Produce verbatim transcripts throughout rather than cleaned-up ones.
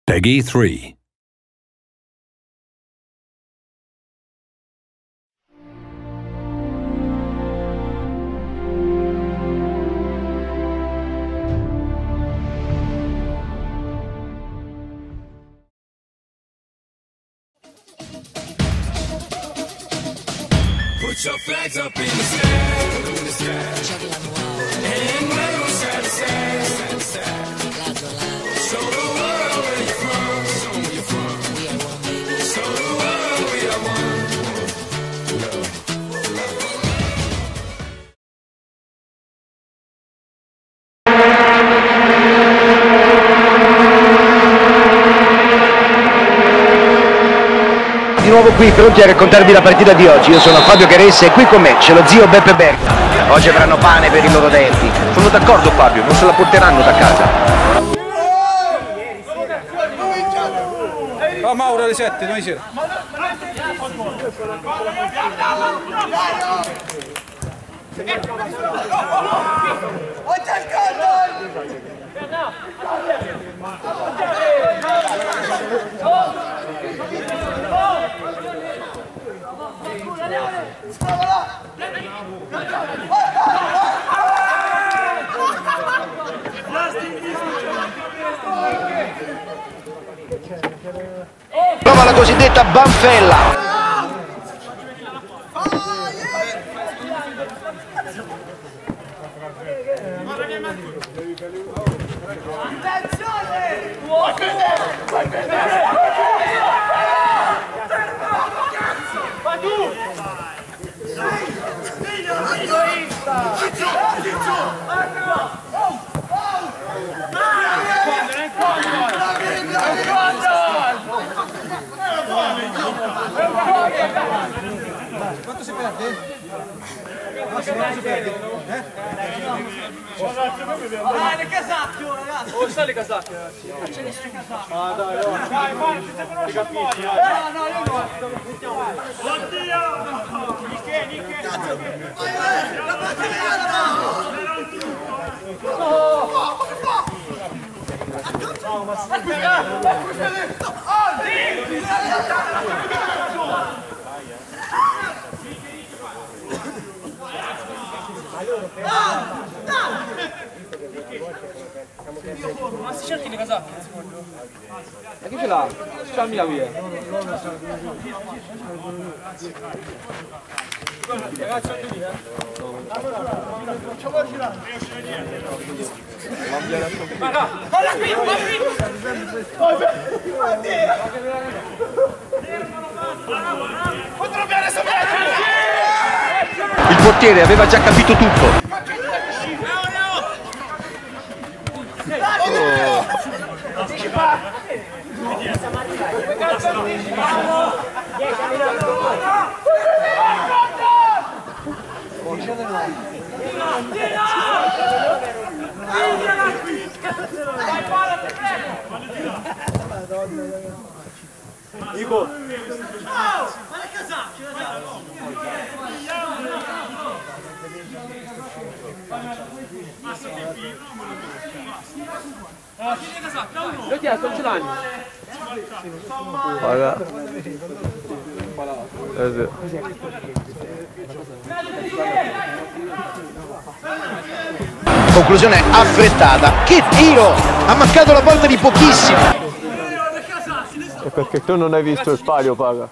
Peggy three. Put your flags up in the sky, in the sky. And wave side to side, side to side. Show the world where you're from, show where you're from. Show the world we are one. Di nuovo qui pronti a raccontarvi la partita di oggi. Io sono Fabio Caressa e qui con me c'è lo zio Beppe Berga. Oggi avranno pane per i loro denti. Sono d'accordo Fabio, non se la porteranno da casa. Ah, Mauro alle sette, noi c'era. Prova la cosiddetta banfella. Quanto si perde? Quanto si perde? Eh? Dai, le casacchio, ragazzi! Oh, sta le casacche, ragazzi! Ah, dai, oh. Dai, Marco, se conosci un po'! No, no, io no! Oddio! Nicche, nicche! Cazzo! La batteria! No, ma si ma si cerchi le casacche? Ma chi ce l'ha? C'ha mia via. Ragazzi, anche lì, eh? Facciamoci là. Guarda, guarda qui, guarda qui! Il portiere aveva già capito tutto. Nico! Ma le casacche, Io ho chiesto, non ce l'hanno? Guarda. Eh sì. Conclusione affrettata. Che tiro! Ha mancato la porta di pochissimo. È perché tu non hai visto il palio, paga.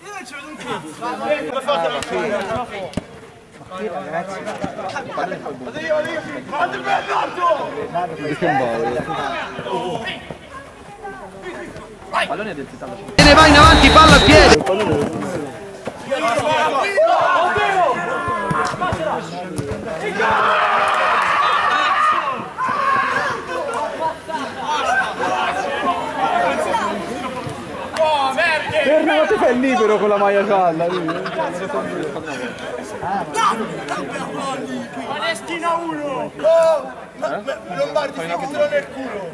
E ne va in avanti, palla al piede. Bernardo ti fai libero con la maglia gialla. Palestina uno! Oh! Lombardi, ficcatelo nel culo!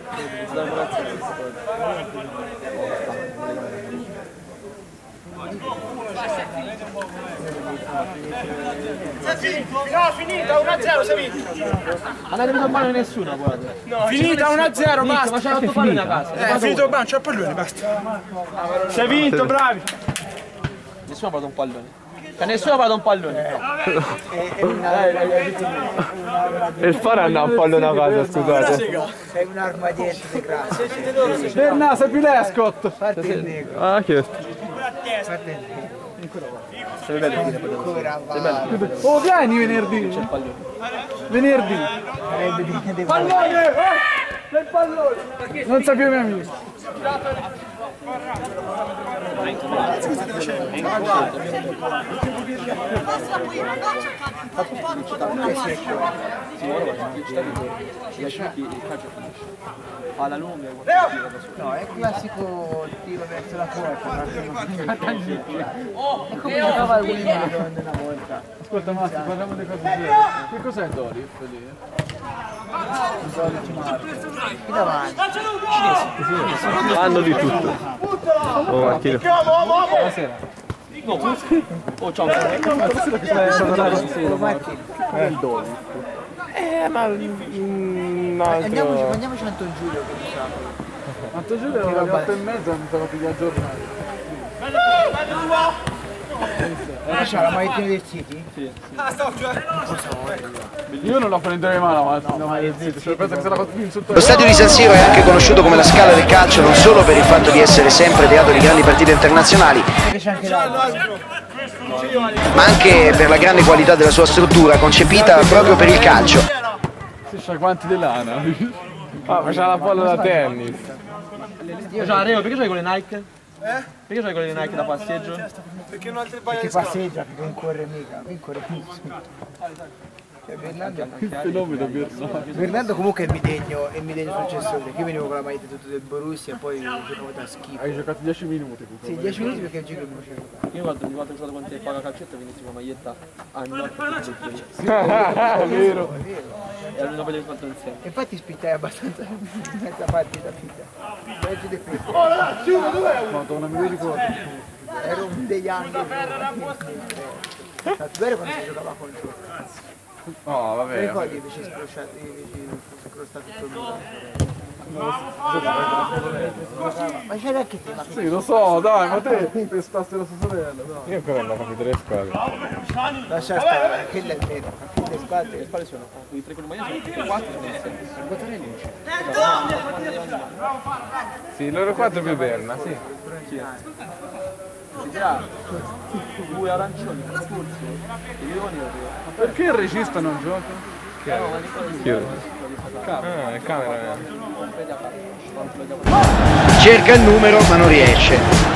No, finita, uno a zero, sei vinto. Ma non è venuto male nessuno, guarda. No, finita, uno a zero, basta. Ma c'è otto palloni a casa. Eh, è finito il banco, c'è il pallone, basta. Sei vinto, bravi. Nessuno ha parlato un pallone. Cioè, nessuno ha parlato un pallone. E il fare andava un pallone a casa, scusate. Sei un'arma dietro di classe. Per naso, più l'escot. Fatti il negro. Ah, che... Fatti il negro. Sei bello. Ancora va. Oh, vieni venerdì. C'è il pallone. Venerdì. Sarebbe di dei Pallone! Eh! Del pallone! Non sapevo mio amico. Alla lunga. No, è il classico tiro verso la porta. È come giocava il Wimbledon una volta. Ascolta Matti, parliamo di cose serie. Che cos'è il Dolly? Qui davanti. Fanno di tutto. Oh, Marchino. Buonasera. No, oh ciao. È il Dolly. Eh, ma... un Andiamoci, altro... mandiamoci Anton Giulio che diciamo. Anto Giulio era alle otto e mezza, mi sono pigliato giornale. Ma c'ha la magliettina del City? Sì, io non la prenderei mai la magliettina, cioè, penso che se la faccio più insultare. Lo stadio di San Siro è anche conosciuto come la Scala del calcio non solo per il fatto di essere sempre teatro di grandi partite internazionali, Che c'è anche l'altro. ma anche per la grande qualità della sua struttura concepita proprio per il calcio. Si c'ha i guanti di lana. Ah, ma c'ha la palla da tennis. Io c'ho la Reo, perché c'hai quelle Nike? Eh? Perché c'hai quelle Nike da passeggio? Perché non altri paio Che di scala. passeggia, che non corre mica. Qui corre più. Cioè, Bernardo, Il fenomeno Bernardo. Bernardo comunque è il midegno, è il midegno successore. Io venivo con la maglietta tutto del Borussia e poi giocavo da schifo. Hai giocato dieci minuti. Sì, dieci minuti perché il giro non c'era. Io quando mi quando ho giocato con te paga calcetto venissi con la maglietta a notte. È vero. E allora poi fatto insieme. E infatti spittai abbastanza mezza partita figa. Peggio di questo. Madonna, mi ricordo. Ero un dei Young. È vero quando si giocava contro. Oh, Mi vabbè. ricordi invece scrosciato, invece scrostato tutto il mondo. Ma c'era anche te, ma Sì, lo so, dai, ma te pestassi la sua sorella, dai. Io ancora non ho capito le squadre. lascia stare, quella è vero. Le spalle. Le spalle sono i tre con le maglie, sono quattro sono insieme. Sì, loro quattro più Berna, sì. Due arancioni, Curzio, e Leoni. Ma perché il regista non gioca? Chi è? Ah, è camera. Cerca il numero ma non riesce.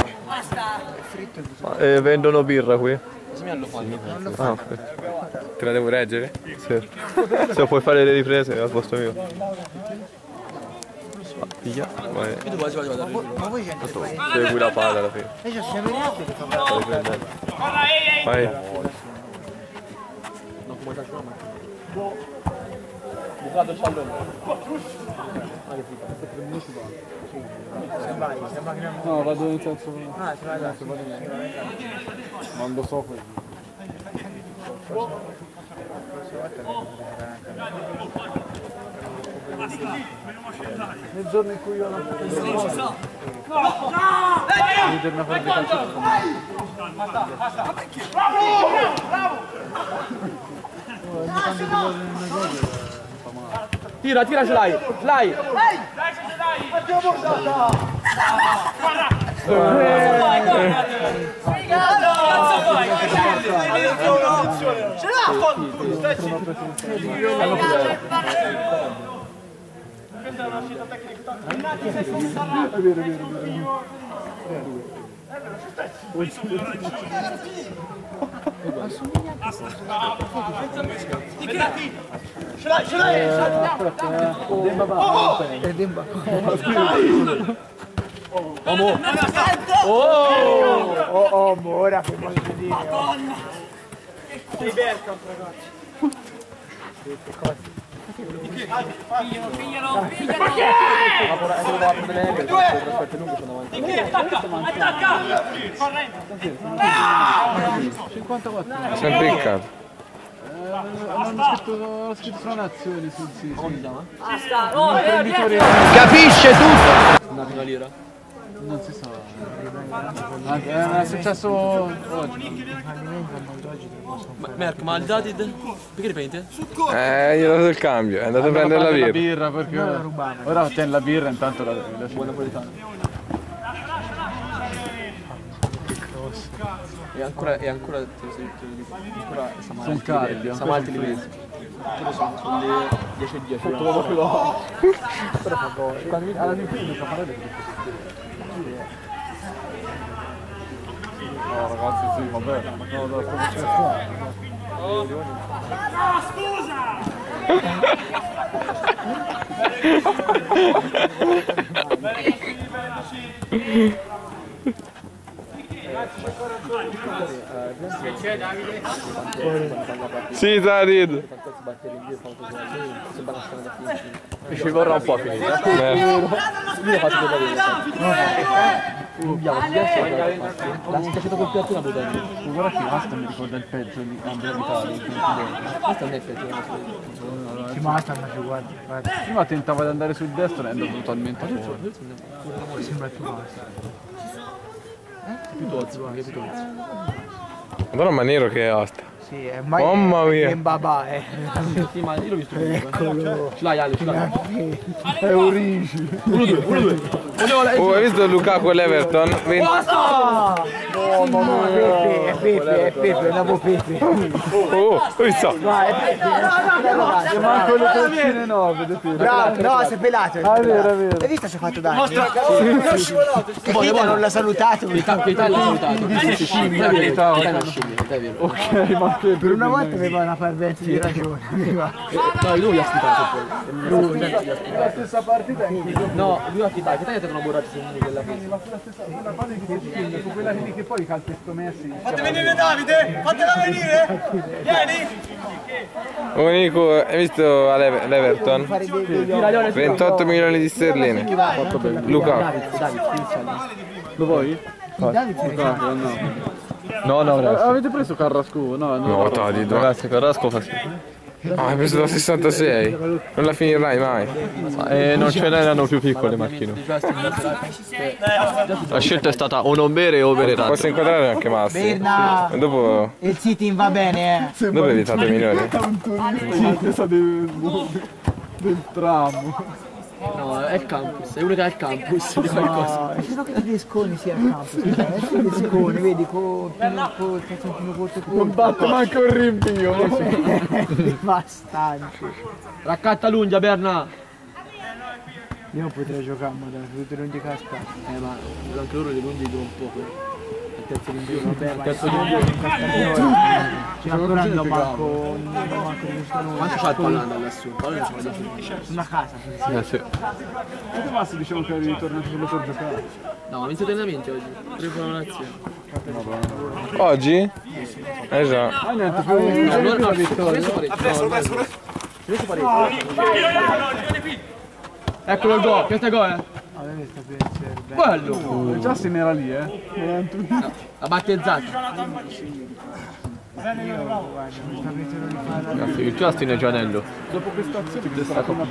Ma, eh, vendono birra qui? Se mi lo fanno. Ah, ok. Te la devo reggere? Sì. Se puoi fare le riprese al posto mio. Ah, piglia. Vai. Ma voi gente fai? Segui la palla alla fine. E c'è sempre gli altri che fanno. Stai prendendo. Vai. Bucato il pallone. Se vai, sembra che non... No, vado in senso. Ah, si va da... Non lo so quello. Nel giorno in cui io non potevo vedermi a fare dei calcetti. Tira, tira, ce l'hai! Ce l'hai! Ce l'ha fatto! Questa è una scelta tecnica. È vero, è vero, è vero. Ce l'hai, ce l'hai! Demba va. Per Demba. Amo. Oh, oh, ora che voglio dire. Oh. Sei Bergkamp, ragazzi. Che cose. Piglialo, piglialo, piglialo! Ma porra, è dove va delle per trasferte lunghe sono avanti. Di che attacca? Attacca! Corrente! cinquantaquattro. Sei impiccato. Hanno scritto, scritto sulla nazione sul sito. Come si chiama? Basta! Oh, Capisce tutto! Una lira? Non si sa. Ah, è successo oggi. Ma, Merck, ma il Dadid? Perché ripete? Eh, gli ho dato il cambio, è andato a prendere la birra. birra perché ora tieni la birra intanto la la buona napoletana. E ancora e ancora te lo sei te lo dico. Ancora sono carichi, siamo alti livelli. Sono sulle dieci e dieci. Però fa gol. Quando alla fine tocca fare le no ragazzi sì, vabbè, no, no, Ah, scusa! Sì, David. E ci vorrà un po' a finire. Io ho fatto due partite. La schiacciata col piatto una bottiglia. Guarda che basta mi ricorda il peggio di Andrea Vitali. Questo non è effettivamente. Sì, ma stanno più, guarda, guarda. Prima tentava di andare sul destro e è andato totalmente fuori. Mi sembra più basta. Più tozzo, anche più tozzo. Madonna ma nero che è asta. Sì, è mai Mamma mia. è Mbabà, eh. Sì, ma io l'ho visto comunque. Eccolo. Ce l'hai Ale, ce l'hai. È Origi. uno due, uno due. Oh, hai visto Lukaku e l'Everton? venti No, no, Pepe, è Pepe, è Pepe, è Navo Pepe. Oh, hai visto? No, è Pepe. Manco le treccine no, vedete. Bravo, no, si è pelato. Ah, è vero, è vero. Hai visto se ha fatto danni? Che Kita non l'ha salutato. Che Italia ha salutato. Dice scimmia, è vero. È una scimmia, è vero. Ok, ma che Per una volta aveva una parvenza di ragione. no, lui ha spitato poi. Lui la stessa partita in cui no, lui ha spitato, che tagliate una borraccia sul muro della fine. Ma sulla stessa quella fase che su quella lì che poi i calpestomessi. Fate venire Davide! Fatela venire! Vieni! Oh Nico, hai visto l'Everton? ventotto milioni di sterline. Lukaku. Lo vuoi? No, no, grazie. Avete preso Carrasco? No, no. No, Tadi, Grazie, Carrasco fa schifo. Ah, hai preso da sessantasei. Non la finirai mai. E non ce n'erano più piccole macchine. La scelta è stata o non bere o bere tanto. Posso inquadrare anche Massi. Berna. E dopo. Il sitting va bene, eh. Dove hai evitato i milioni? Sì, del, del tram. No, è il campus, è uno che ha il campus di qualcosa. No, sembra che ti desconi sia al campo. Ti desconi, vedi, con il cazzantino corto corto. Non batte manco il rimpio. Bastante. Raccatta l'unghia, Berna. Io non potrei giocare, ma dai, tutte le unghie casca. Eh, ma anche loro le unghie durano un po'. Il terzo rinvio, Vabbè, ma terzo il rinvio. Ci ancora non manco, non manco di Quanto c'ha il pallando lassù? Il pallando c'ha una casa. Eh sì. Tutti massi dicevano che eri ritornato solo per giocare. No, ma vinto allenamenti oggi. Tre preparazioni. Oggi? Eh già. Ah niente, più no, non una vittoria. Adesso, adesso. Adesso parecchio. Eccolo il gol, piatta gol eh. Bello! Justin era lì eh. La battezzata. Il Justin è Gianello. Dopo questa azione ti sta una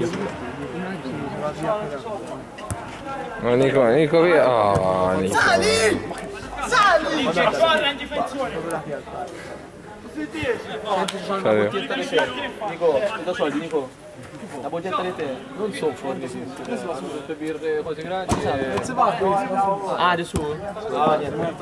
Ma Nico, Nico via. Oh, Nico. Sali! Sali! C'è squadra in difensore! Nico, ti do soldi Nico. La bottiglietta di te, non so fuori sì. Adesso va su per birre cose grandi. Non si va ah, adesso? Ah, niente.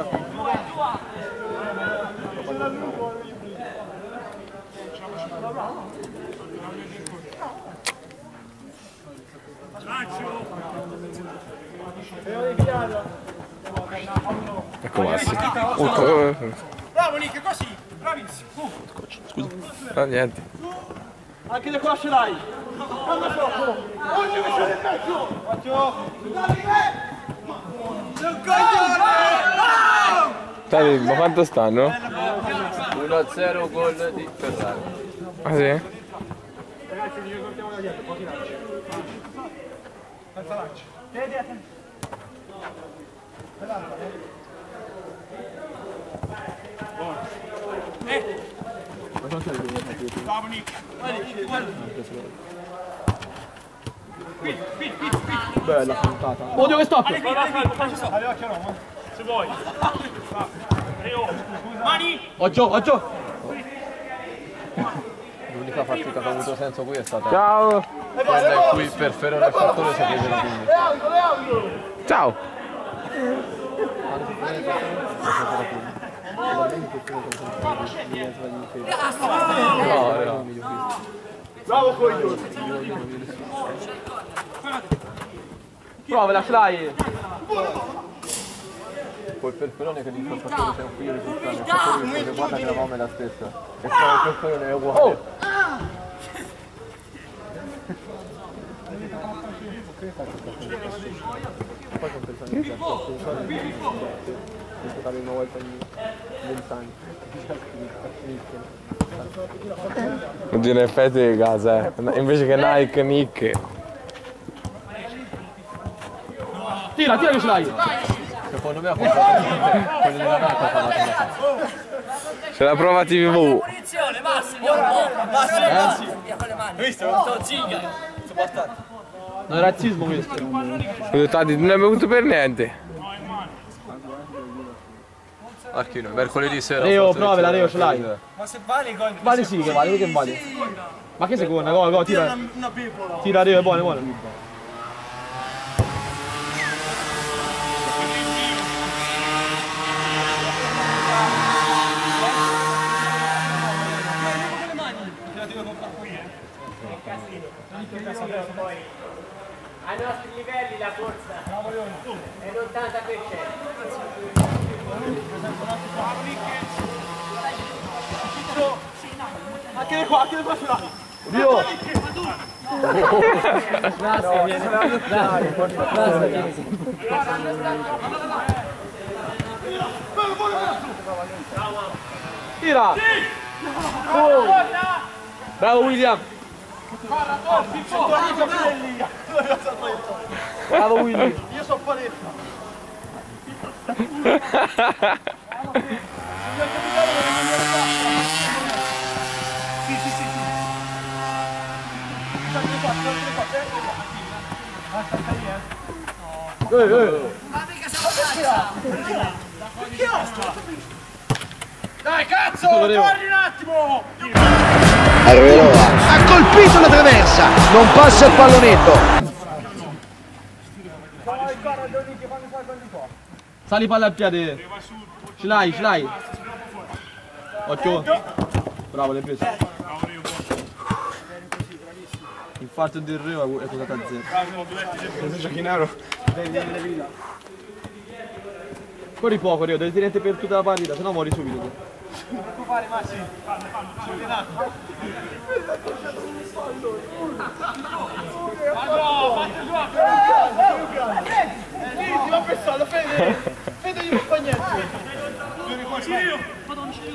Ecco Massi. Oh, Bravo Nick, così! Bravissimo! scusa. No, niente. Anche da qua ce l'hai! Quando sotto! Oggi mi sono in mezzo! Faccio! Non coglione! Dai, ma quanto stanno? uno a zero gol di Ferrari. Ah sì? dietro, pochi lanci. Senza lanci. Vedi, attenti. Buono. Eh! Ma non c'è il Bravo Nick. Guarda, guarda. Qui, qui, qui, qui. Bella puntata. Oddio che stop! Allora, occhio Roma. Se vuoi. Mani! Oggio, oggio! L'unica partita che ha avuto senso qui è stata Ciao! quella in cui per Ferrone e Fattore si prese la quindici. Ciao! No, no. Bravo coglione. Prova, la Fly! Poi per Ferrone che dice il Fattore c'è un figlio risultato, il Fattore dice guarda che la fame è la stessa. E poi per Ferrone è uguale. Poi sono persone che giocare una volta ogni vent'anni. Oddio, in effetti di casa, eh. Invece che Nike, Nick. Tira, tira che ce l'hai! Secondo me ha comprato quelli della Nike ha parlato una casa. C'è la prova tivù. Munizione, basta, io un po', basta, via con le mani. Hai visto? Sto ziga. Non è razzismo questo. Ho detto, ah, non è bevuto per niente. Archino, mercoledì sera. Reo, provela, Reo, ce l'hai. Ma se vale gol. Vale sì, che vale, che vale. Ma che seconda? Go, go, tira. Una pipola. Tira Reo, è buono, è buono. Ai nostri livelli la corsa è l'ottanta per cento. Anche qua, anche qua ce l'ha. Dio! Grazie, viene. Grazie, grazie, viene. Tira! Oh. Bravo William! Bravo Willy! Io sono paletta. Sì, sì, sì, sì. Eh, eh. Dai cazzo, torni un attimo! Arbeloa ha colpito la traversa, non passa il pallonetto. Sali palla al piede! Ce l'hai, ce l'hai! Occhio! Bravo, l'hai preso! Il fatto del Reo è quotato a zero. Corri poco Reo, devi tenere per tutta la partita, sennò muori subito. Fare Massi. No, fate giù a Fede! Ti va pensato, Fede! Fede gli non fa niente! Io! Madonna, ci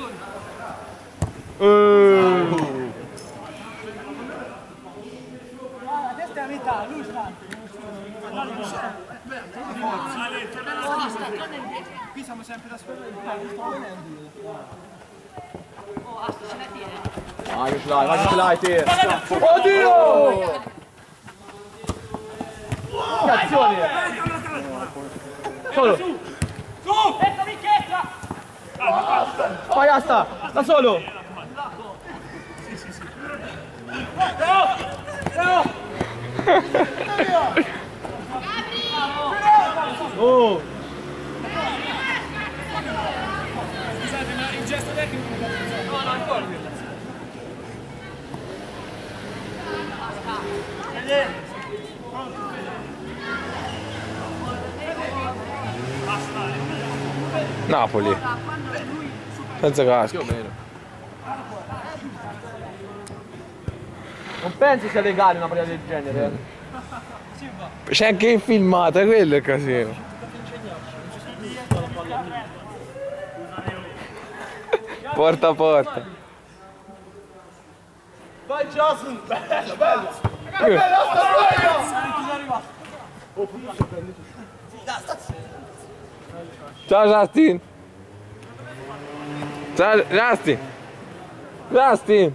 la testa è a metà, lui sta! Qui siamo sempre da sopra. Oh, asta ce la tiene. Vai che ce l'hai, vai che ce l'hai te! Oddio! Che azione! Solo! Su! Ecco Michetta! Vai Asta! Da solo! Oh! Scusate, ma il gesto tecnico non è no, no, è fuori quella. Napoli. Senza casco. Più o meno. Non pensi sia legale una partita del genere? C'è anche in filmata, quello è il casino. Porta a porta. Vai Johnson! Bello, bello! Ciao Justin! Ciao Justin! Justin!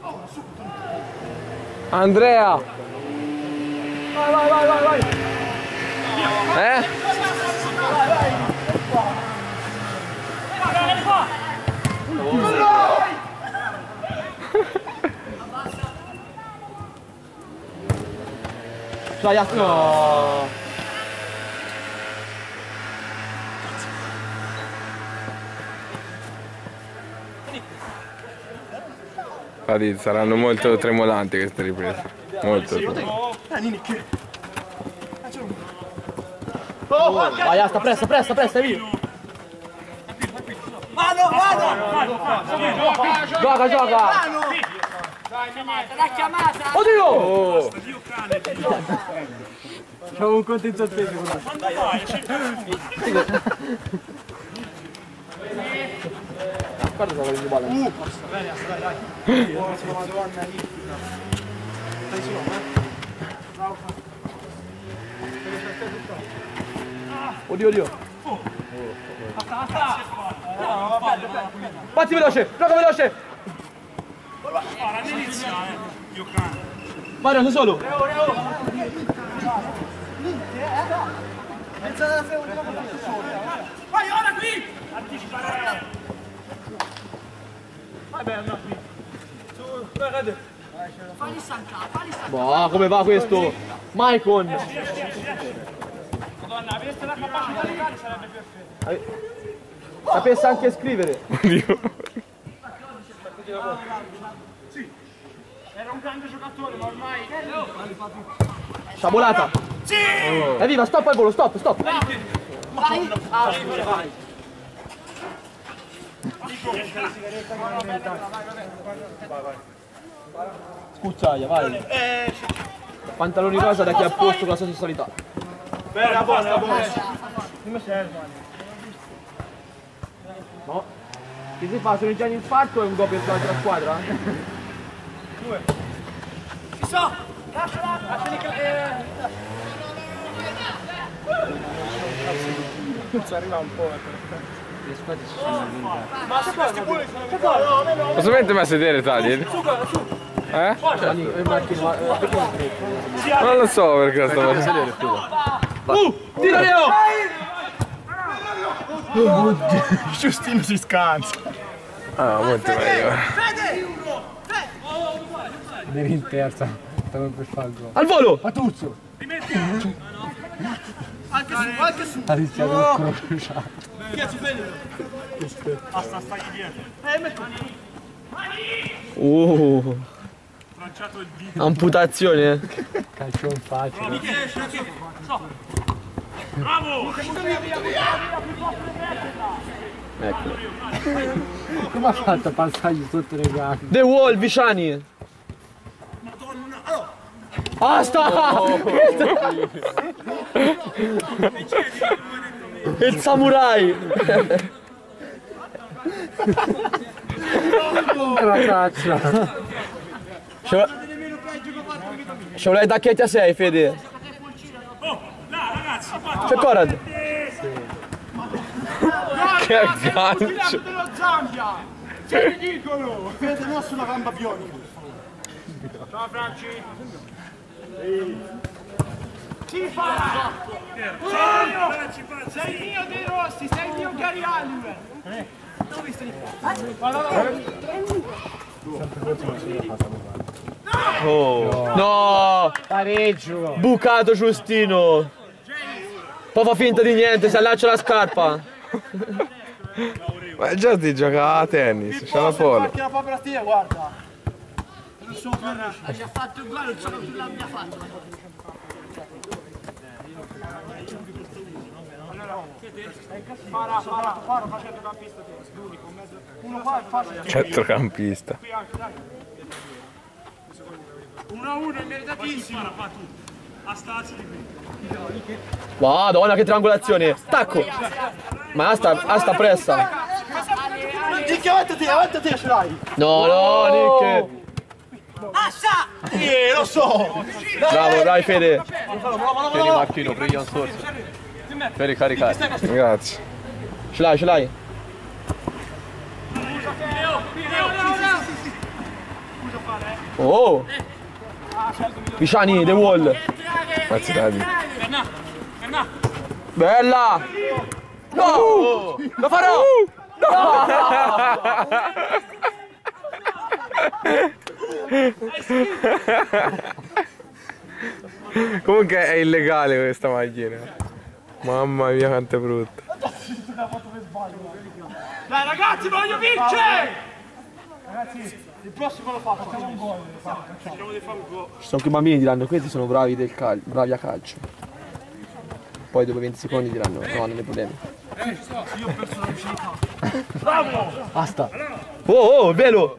Andrea! Vai, vai, vai, vai, vai! Eh? Dai, no! Infatti saranno molto tremolanti queste riprese. Molto. Vai, Asta, pressa, pressa, pressa, via! Mano, mano! Gioca, gioca! La chiamata! Oddio! Oh! C'ho un conto in sospeso. Guarda se voglio palla. Uh, bene, dai, dai. Madonna, lì. Stai solo, eh? Oddio, oddio. Batti veloce, gioca veloce. Mario, sei solo. Vai, ora qui! Anticipare! Vai bene, no, qui. Su, guarda. Fagli stancare, fagli stancare. Boh, come va questo? Maicon. Madonna, aveste la capacità legale sarebbe perfetto. Sapesse anche scrivere. Oddio. Sì, era un grande giocatore, ma ormai... Sciabolata. Sì! Evviva, stop al volo, stop, stop. Vai! Ah, vai. Scucciaia, vai. Pantaloni rosa da chi ha posto con la sua sessualità. Bella, buona, buona. Come serve? No. Che si fa? Sono già in infarto e un gol per l'altra squadra? Ci so! Lasciala! Lasciali che... Non si arriva un po'. Le squadre si sono allungate. Ma se questi pure sono... No, no, no. Posso mettermi a sedere, Tagli? Su, su. Eh? Si Non lo so perché stavo Sedere più. Uh! Tira Leo! Giustino si scansa. Ah, molto meglio. Devi in terza. Stavo per fare il gol. Al volo! Patuzzo! Anche su, anche su. Ha rischiato il culo cruciato. Chi è su Fede? Basta, stai dietro. Eh, metto. Uh! Lanciato il dito. Amputazione. Calcio in faccia. Bravo! Eccolo. Come ha fatto a passargli sotto le gambe? The Wall, Viciani. Basta! Il samurai! La caccia! Ci vuole i tacchetti a sei, Fede. Oh, là, ragazzi, fatto. C'è Corad. Che aggancio! dello Zambia! Sei ridicolo! Fede no sulla gamba bionica. Ciao Franci! Si fa! Sei mio! Sei mio dei Rossi, sei mio Gary Halliwell! Dove visto di qua? Guarda, Oh. No! Pareggio! Bucato Giustino! Poi fa finta di niente, si allaccia la scarpa. Ma già ti gioca a tennis, c'è la polo. la povera stia, guarda! Non so più Ha già fatto il gol, non so che l'abbia fatto. Para, para, para, fa centrocampista te, l'unico, mezzo. Uno qua è facile. Centrocampista. Qui anche, dai. uno a uno è meritatissimo. Fa tu. A stazzi di qui. Madonna che triangolazione! Tacco! Ma Asta, Asta pressa! Nick, avanti te, avanti te ce l'hai! No, no, Nick! Assa! Eh, lo so! Bravo, dai Fede! Tieni Marchino, prendi un sorso. Per ricaricare. Grazie. Ce l'hai, ce l'hai? Oh! Pisciani, The Wall! Grazie Dadi. Bella! No! Lo farò! Comunque è illegale questa macchina. Mamma mia quanto è brutta. Dai ragazzi, voglio vincere! Ragazzi, il prossimo lo faccio. Facciamo un gol. Cerchiamo di fare un gol. Ci sono quei bambini che diranno questi sono bravi, del cal bravi a calcio. Poi dopo venti secondi diranno no, non hai problemi. Io ho perso la lucidità. Bravo! Basta! Oh oh, velo!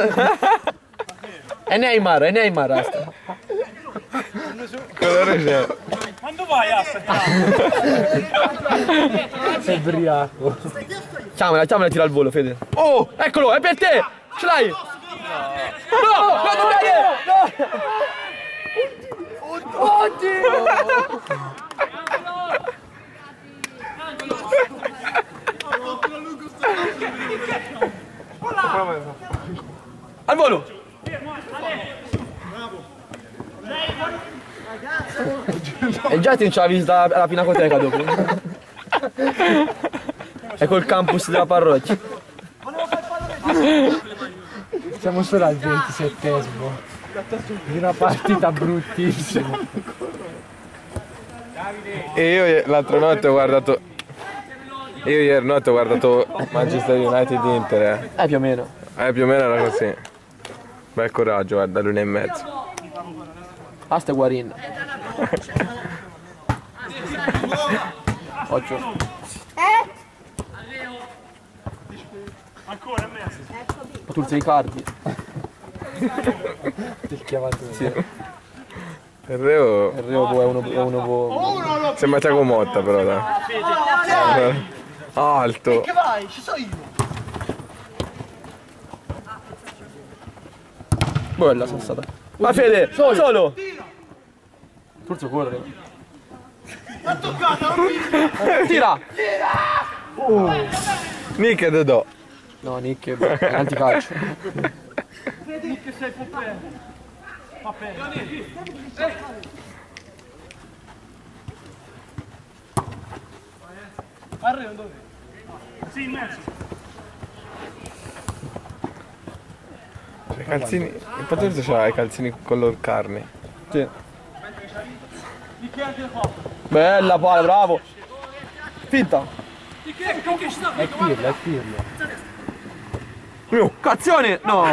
È Neymar, è Neymar, basta. Colore c'è. Quando vai Asta? Sei ubriaco. Ciamela, ciamela tira al volo, Fede. Oh, eccolo, è per te! Ce l'hai! No! No! Guarda bene! No! Oddio! Al volo! E già ti non ce l'ha vista alla pinacoteca dopo. È col campus della parrocchia. Siamo solo al ventisettesimo di una partita bruttissima. E io l'altra notte ho guardato. Io ieri notte ho guardato Manchester United Inter. Eh, Eh, più o meno. eh più o meno era così. Bel coraggio, guarda, l'una e mezzo. Asta e Guarin. Occhio. Ancora a me. Paturzi Riccardi. Il chiamatore. Sì. Il Reo Il Reo è uno, è uno bo... sembra Thiago Motta però dai. Alto. Che vai? Ci sono io. Bella sassata. Ma Fede, solo! Solo! Forse corre. L'ha toccata, non Tira! Nick e Dodò. No, Nick è anticalcio. vedi che sei Popè. Popè. Arriva dove? Sì, in mezzo. I calzini. Il Paturzo c'ha i calzini color carne. Sì. Di che anche qua? Bella palla, bravo! Finta! Di che? Con che sta? È Pirlo, è Pirlo. Mio, cazione! No!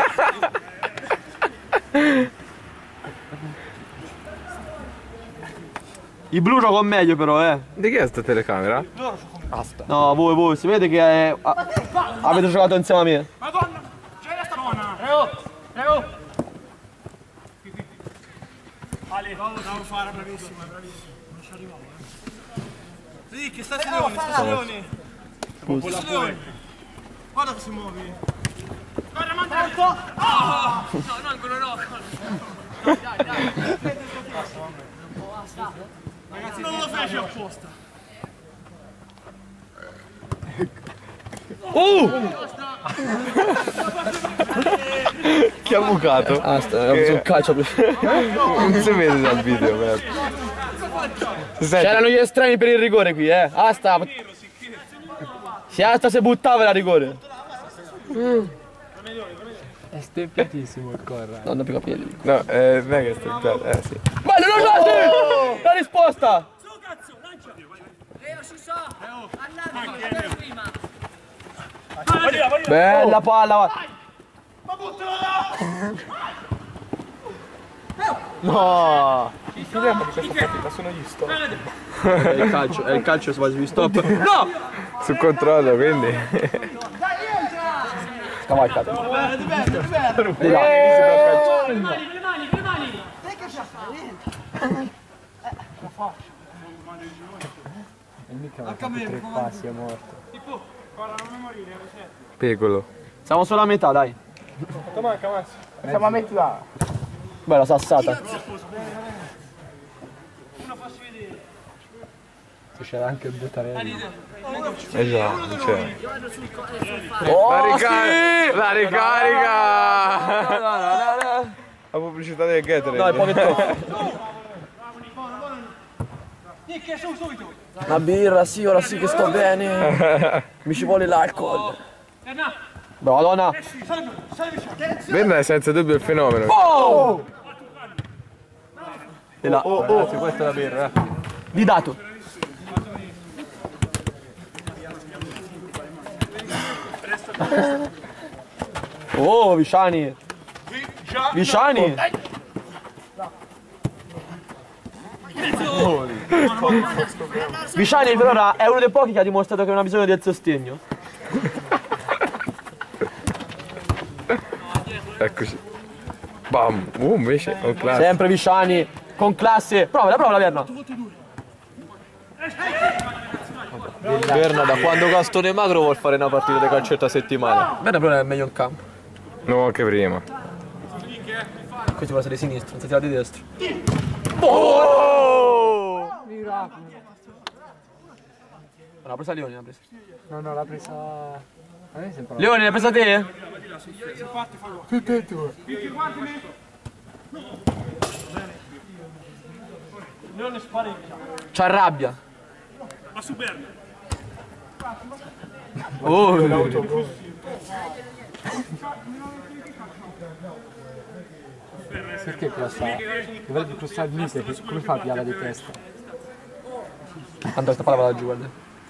I blu giocano meglio però, eh! Di chi è sta telecamera? No, voi, voi, si vede che è... a- avete giocato insieme a me. Madonna! C'è la stafona! Prego! Prego! Ale, devo fare, bravissimo, bravissimo. Non ci arrivavo, eh. Sì, che stazione, stazione! Stazione! Guarda che si muovi! Guarda, manda! Ah! No, no, ancora no. Dai, dai. Ragazzi, non lo fece apposta! Uh! Chi ha bucato? Ah, sta, ho preso un calcio. Non si vede dal video, merda. Si sente? C'erano gli estremi per il rigore qui, eh! Asta! Si Asta se buttava la rigore! È stempiatissimo il Corra. No, non ho più capelli. No, eh, non è che sta piano, eh sì. Ma non lo date! La risposta! Su, cazzo, lancia. Leo, si sa. Andate, per prima. Vai, vai, Bella palla! Va. ma buttalo là! No! Il problema di questa partita sono gli stop. È il calcio, è il calcio su base di stop. No! Sul controllo, quindi. Scavalcato. Di bello, di bello! Di là. Le mani, le mani, le mani. E mica ha fatto tre passi, è morto. Guarda, non mi morire, Piccolo. Siamo solo a metà, dai. Siamo a metà. Bella sassata. C'era anche il Buttarelli. Eh già, non c'è. Oh, La ricarica! sì! La ricarica! No, no, no, no. La pubblicità del Gatorade. No, è poco troppo. Una birra, sì, ora sì che sto bene. Mi ci vuole l'alcol. Brava donna. Berna è senza dubbio il fenomeno. Oh! E là. Oh, oh, questa è la birra. Di dato. Oh, Visciani. Visciani. Visciani per ora è uno dei pochi che ha dimostrato che non ha bisogno del sostegno. Eccoci. Bam. Uh, invece, con classe. Sempre Visciani, con classe. Prova, prova la Verna. Berna, da quando Gastone Magro vuol fare una partita di calcetto a settimana? Verna però è meglio in campo. No, anche prima. Questo vuole essere di sinistra, non si tira di destra. Oh! Miracolo. Non l'ha presa Leoni, l'ha presa. No, no, l'ha presa... A me sembra... Leoni, l'hai presa te? Tutte e due. Leone spareggia. C'ha rabbia. Ma su Berna. Oh! Perché crossa? Dovrebbe di crossare il mite, come fa a piala di testa? Andrea, sta palla va da giù, guarda.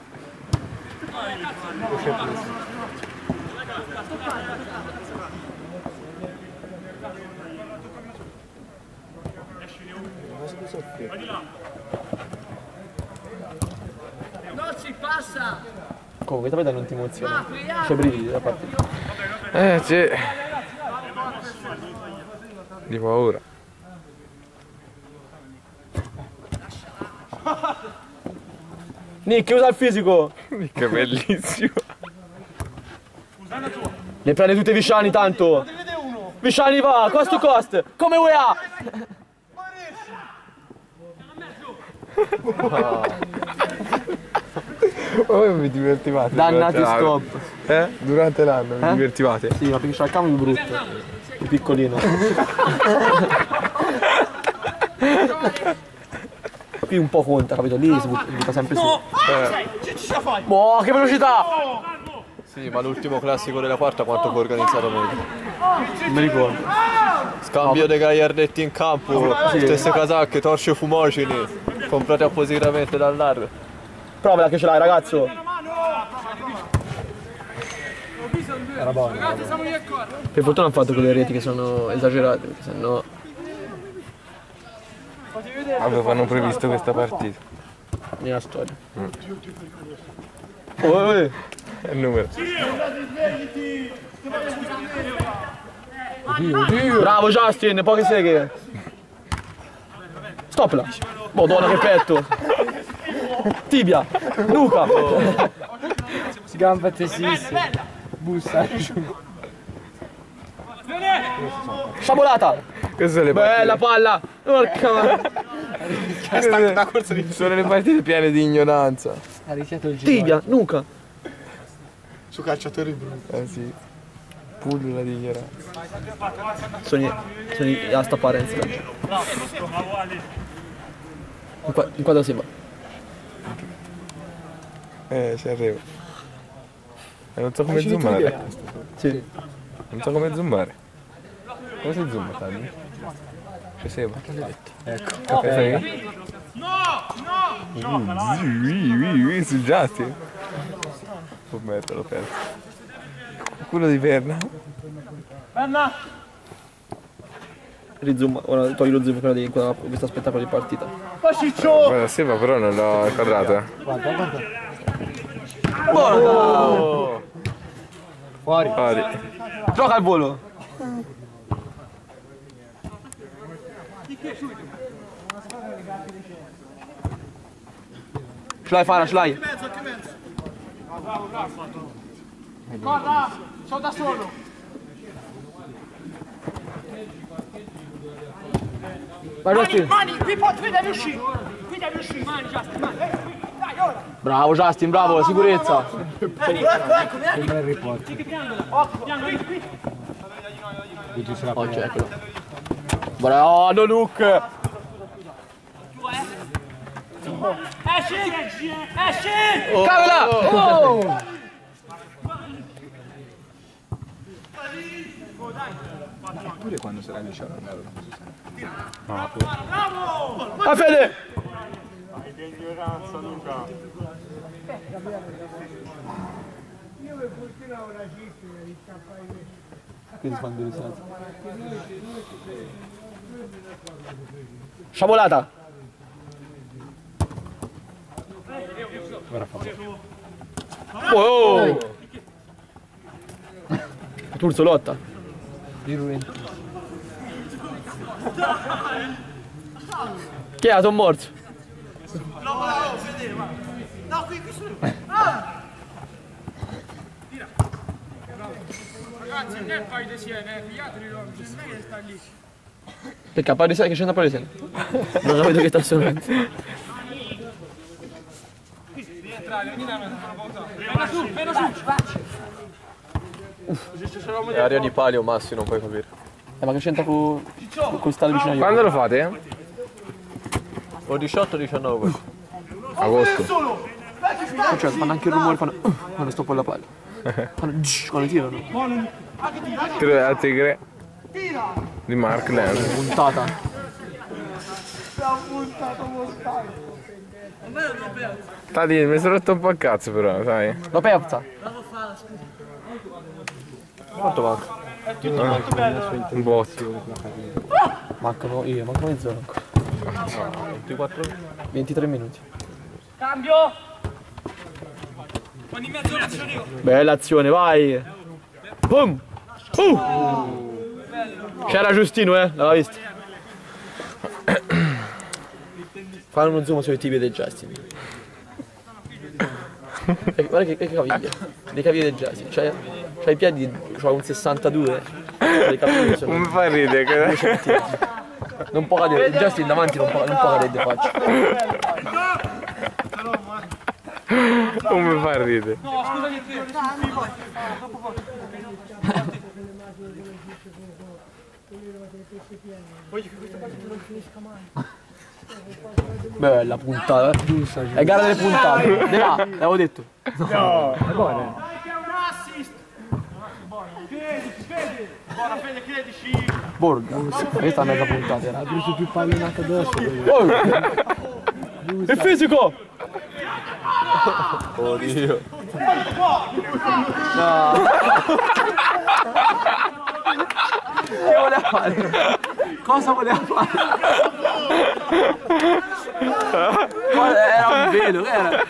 Non si passa! Comunque, questa partita non ti emoziona. C'è brividi da parte. Eh, sì. Di paura. Nick, usa il fisico! Che bellissimo. Le prende tutte Visciani tanto! Visciani va, cost to cost! Come U E A! Oh, vi divertivate? Dannati durante l'anno? stop! Eh? Durante l'anno vi Eh? divertivate? Sì, ma perché c'ha il cambio brutto. Il piccolino. Qui un po' conta, capito? Lì si butta, butta sempre su. Boh, che velocità! Sì, ma l'ultimo classico della quarta quanto fu organizzato meglio? Non mi ricordo. Scambio dei gagliardetti in campo, Sì. stesse casacche, torce e fumogeni, comprate appositamente dal largo. Provala che ce l'hai, ragazzo! Era buono. Per fortuna hanno fatto quelle reti che sono esagerate, perché sennò... Avevano previsto questa partita. Nella storia. Mm. Oh, eh. È il numero. Bravo Justin, poche seghe! Stopla! Madonna che petto! Tibia! Nuca! Gamba tessissima. Bussa. Sciabolata! Queste sono le partite. Bella palla! Porca! Sono le partite piene di ignoranza. Ha rischiato il giro. Tibia! Nuca! Su calciatori brutti. Eh sì. Pullula di ignoranza. Sono sono a stappare in sera. In quadro si va. Eh, ci arrivo. E non so come zoomare. Sì. Non so come zoomare. Come si zooma, Tagli? Ci sei? Ecco. Caffè? No! No! Uh, su Justin. Oh merda, l'ho perso. Quello di Verna. Berna! Rizoom, ora togli lo zoom per di quella- questo spettacolo di partita. Ma Ciccio! Guarda, Seba però non l'ho inquadrato. eh. Guarda, guarda. Buono! Fuori. Fuori. Gioca al volo! Ce l'hai Fara, ce l'hai! Guarda! Sono da solo! Vai Justin. Mani, qui, qui devi uscire. Qui devi uscire, mani, Justin, mani. Dai, ora. Bravo Justin, bravo, la sicurezza. Vieni, ecco, ecco, vieni. Il report. Sì, che triangolo. Occhio, triangolo, qui, qui. Oggi eccolo. Bravo Luke. Esci, esci, esci. Cavola! Oh! Pure quando sarà in liceo non ero così. A Fede! Che ignoranza, Luca. Io per fortuna ho la cifra di scappare di Che si fanno delle stanze? Sciabolata! Oh! Turzo lotta. Chi è? Tom morto? No, no, vedere, va. No, qui, qui sono. Ah! Tira. Ragazzi, non è il paio di siena, eh, pigliateli loro, non è che sta lì. Perché pare che scende a pare siena? Non lo vedo che sta assolutamente. Rientrare, ogni anno una pausa. Appena su, appena su. È aria di palio, Massi, non puoi capire. Eh, ma che c'entra con con stato vicino a io? Quando lo fate? O diciotto o diciannove. Agosto. Cioè, fanno anche il rumore, fanno uh, quando sto con la palla. Fanno dzz, quando tirano. Tre a tigre di Mark Lenz. Puntata. Tati, mi sono rotto un po' il cazzo però, sai? L'ho aperta. Quanto manca? Un botto. Mancano io, mancano mezz'ora ancora. ventiquattro ventitré minuti. Cambio. Ogni mezzo l'azione. Bella azione, vai! Boom! Uh! C'era Giustino, eh? L'aveva visto? Fanno uno zoom sui tibi del Justin. E guarda che, che caviglia. Le caviglie del Justin. C'ha, c'ha i piedi, c'ha un sessantadue. Le caviglie sono... Non mi fa ridere che... Non può cadere, il Justin davanti non può, non può cadere di faccia. Non mi fa ridere. No, scusa che te. Bella puntata, eh. È gara delle puntate. De là, l'avevo detto. No, è buono. È un assist. Buono. Credi, credi. Buona Fede, credici. Borga. Questa è mezza puntata. Era. Ha preso più pallinate addosso. Oh! È fisico! Oddio. No! Che voleva fare? Cosa voleva fare? Era un velo, era?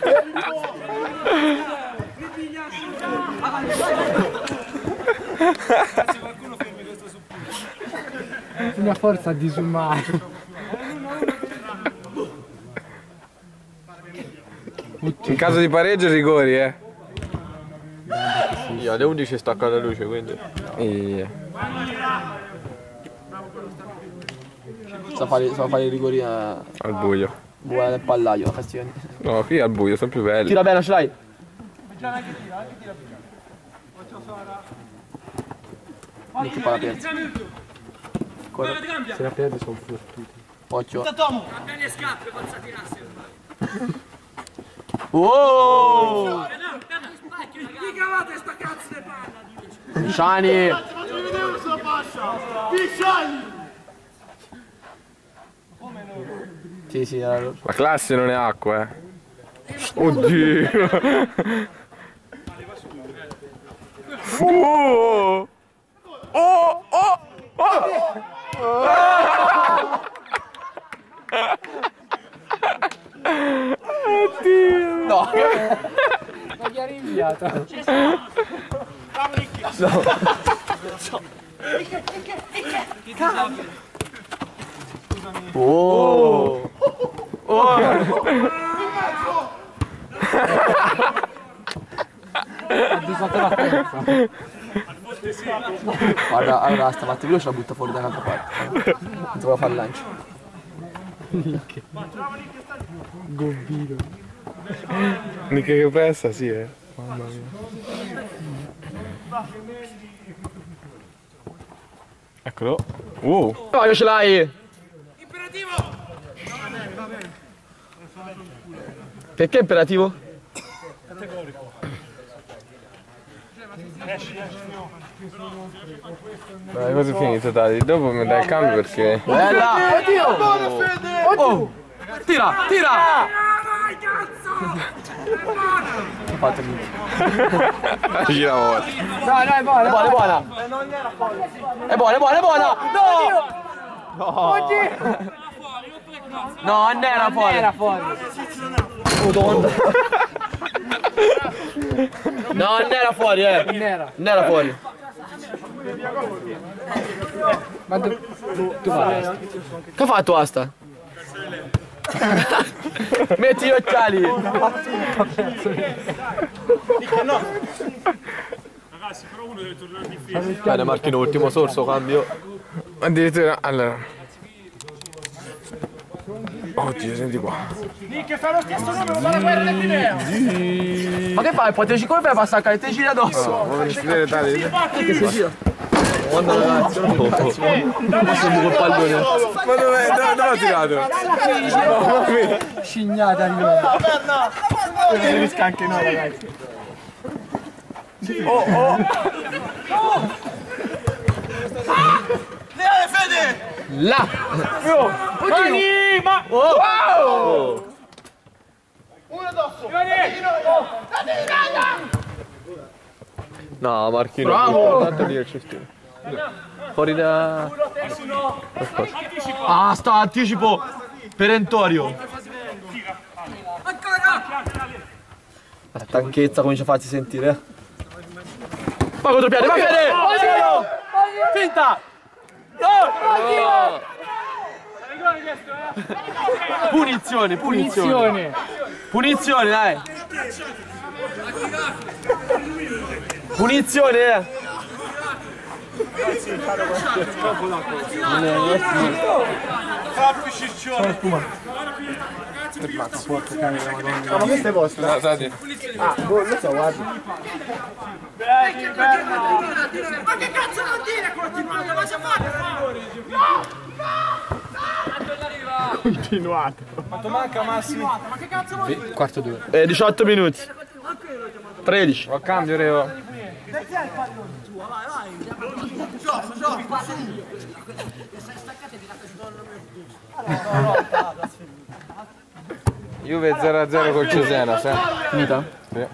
Una forza disumana. In caso di pareggio rigori, eh. Sì, alle undici stacca la luce, quindi. E... Sa fare, sa fare i rigori a... al buio. Buona del pallaio, la fastidio. No, qui al buio, sono più belli. Tira bene, ce l'hai? Metti palla aperta. Se la perdi sono fottuti. Occhio. Tomo. Cambia le scarpe, forza tirasse. Oh! Chi cavate sta cazzo di panna? Shani! Fatemi vedere una sua fascia. Pisciani. Sì, sì, era loro. La classe non è acqua, eh. Oddio. Oh! Oh! Oh! Oddio! No! Ma chi ha rinviato? Oh! Oh! Ha disfatto la forza. Guarda, allora stavolta veloce la butta fuori da un'altra parte. Non si può fare il lancio. Gobbino. Mica che pressa, sì, eh. Mamma mia. Eccolo. Uh. Vai, ce l'hai! Imperativo! Perché imperativo? Categorico. Esci, esci, no. Dai, cosa è finito, dai? Dopo mi dai il cambio perché... Bella! Oddio! Buono, Fede! Oh! Tira, tira! Vai, cazzo! Fatemi. Gira ora. Dai, dai, buona, è buona, è buona! È buona, è buona, è buona! No! No! No, non era fuori! era fuori! Madonna! No, non era fuori, eh! Non era! Non era fuori! Ma tu, tu vai! Che ha fatto Asta? Metti gli occhiali! Ragazzi, però uno deve tornare in difesa. Bene, Marchino, ultimo sorso, cambio. Addirittura, allora... Oddio, senti qua. Nick, fa lo stesso numero dalla guerra del Pineo. Ma che fai? Poi te ci come fai a passare? Te giri addosso? No, vuoi vedere tale? Che si gira? Guarda ragazzi, non lo so. Ma siamo col pallone. Ma dove, dove, dove ha tirato? Scignata di nuovo. Si risca anche noi, ragazzi. Oh, oh. Leale, Fede! Là! Mani, ma... Wow! Uno addosso! No, Marchino. Bravo! Tanto lì il cestino. Fuori da... Ah, sta anticipo perentorio. La stanchezza comincia a farsi sentire. Va contropiede, va Fede! Finta! No! Punizione, punizione. Punizione, dai. Punizione, eh. Fa ciccione! No, ma questo è vostro? No, senti. Ah, boh, lo so, guarda. Ma che cazzo non dire continuato? Ma c'è fatto? Continuato. Quanto manca Massimo? Ma che cazzo vuoi dire? Quarto due. Eh, diciotto minuti. tredici. Ho cambio, Reo. Vai, vai. Gioco, gioco, su. Juve zero a zero col Cesena, sai? Finita? Sì.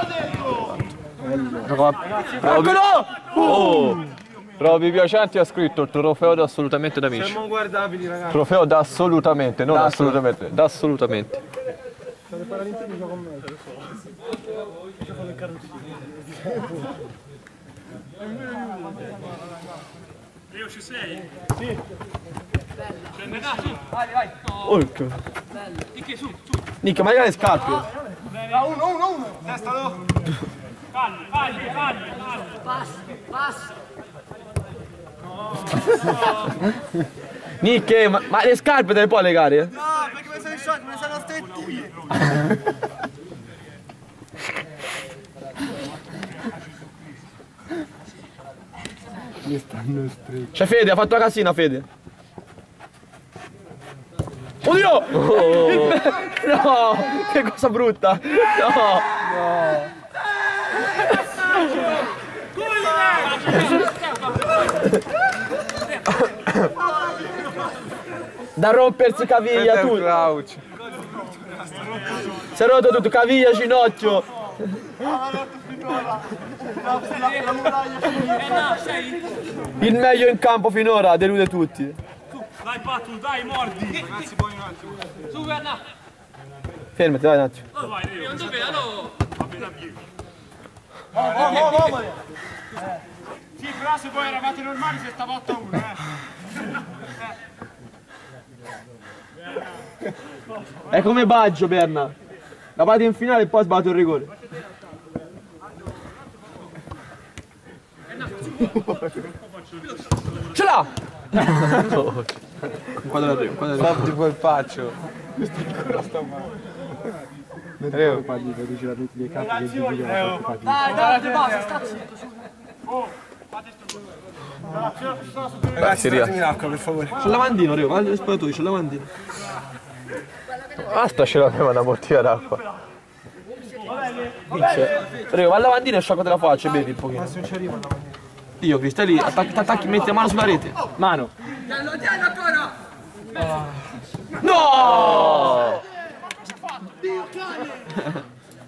Eccolo! Oh! Roby Piacenti ha scritto il trofeo da assolutamente da amici. Siamo guardabili, ragazzi. Trofeo da assolutamente, non da assolutamente, da assolutamente. State Paralimpiki con me. Gioco del carrozzino. Leo, ci sei? Sì. Scende da su. Vai, vai. Oh, che... Nick, su, su. Nick, ma le scarpe. Va, uno, uno, uno. Testalo. Falli, falli, falli. Pass, pass. Nick, ma, ma le scarpe te le puoi legare? No, perché me sono sciolti, me sono stretti. Mi stanno stretti. C'è Fede, ha fatto la casina Fede. Oddio! Oh. No! Che cosa brutta! No! No! Da rompersi caviglia tutto! Si è rotto tutto, caviglia, ginocchio! Il meglio in campo finora, delude tutti! Dai Patu, dai, mordi! Ragazzi, poi un attimo. Su, Anna! Fermati, dai un attimo! Oh, vai, Rio! Non dove, allora! Va bene a Piero! Oh, oh, oh, oh! Sì, però se voi eravate normali se stava otto a uno, eh! È come Baggio, Berna! La parte in finale e poi ha sbagliato il rigore! Ce l'ha! Un quadro da un quadro da Fa tipo il paccio. Reo. Poi dice la le carte che giù Dai, dai, basta, sta zitto. Oh, fate sto Ragazzi, Datemi l'acqua, per favore. C'è il lavandino, Reo, vai agli spogliatoi, c'è il lavandino. Basta, ce l'aveva una bottiglia d'acqua. Reo, va al lavandino e sciacquati la faccia e bevi un pochino. Ma se non ci arriva il lavandino. Io, Cristi, stai lì, attacchi, attacchi, metti la mano sulla rete. Mano. Tienilo, tienilo ancora! No! Dio cane!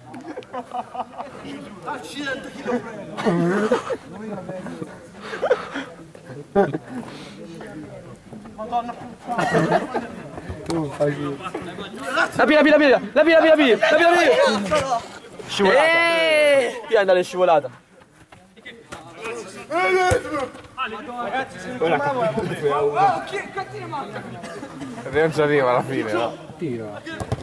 Accidente, chi lo prende? Madonna puttana! Tu fai. La pila, la pila, la pila, la pila, la pila, la pila, la pila. Scivolata. Pia andare scivolata. Ragazzi, se ne fermavo la Oh, chi che manca? Non ci arriva alla fine, no? Tira.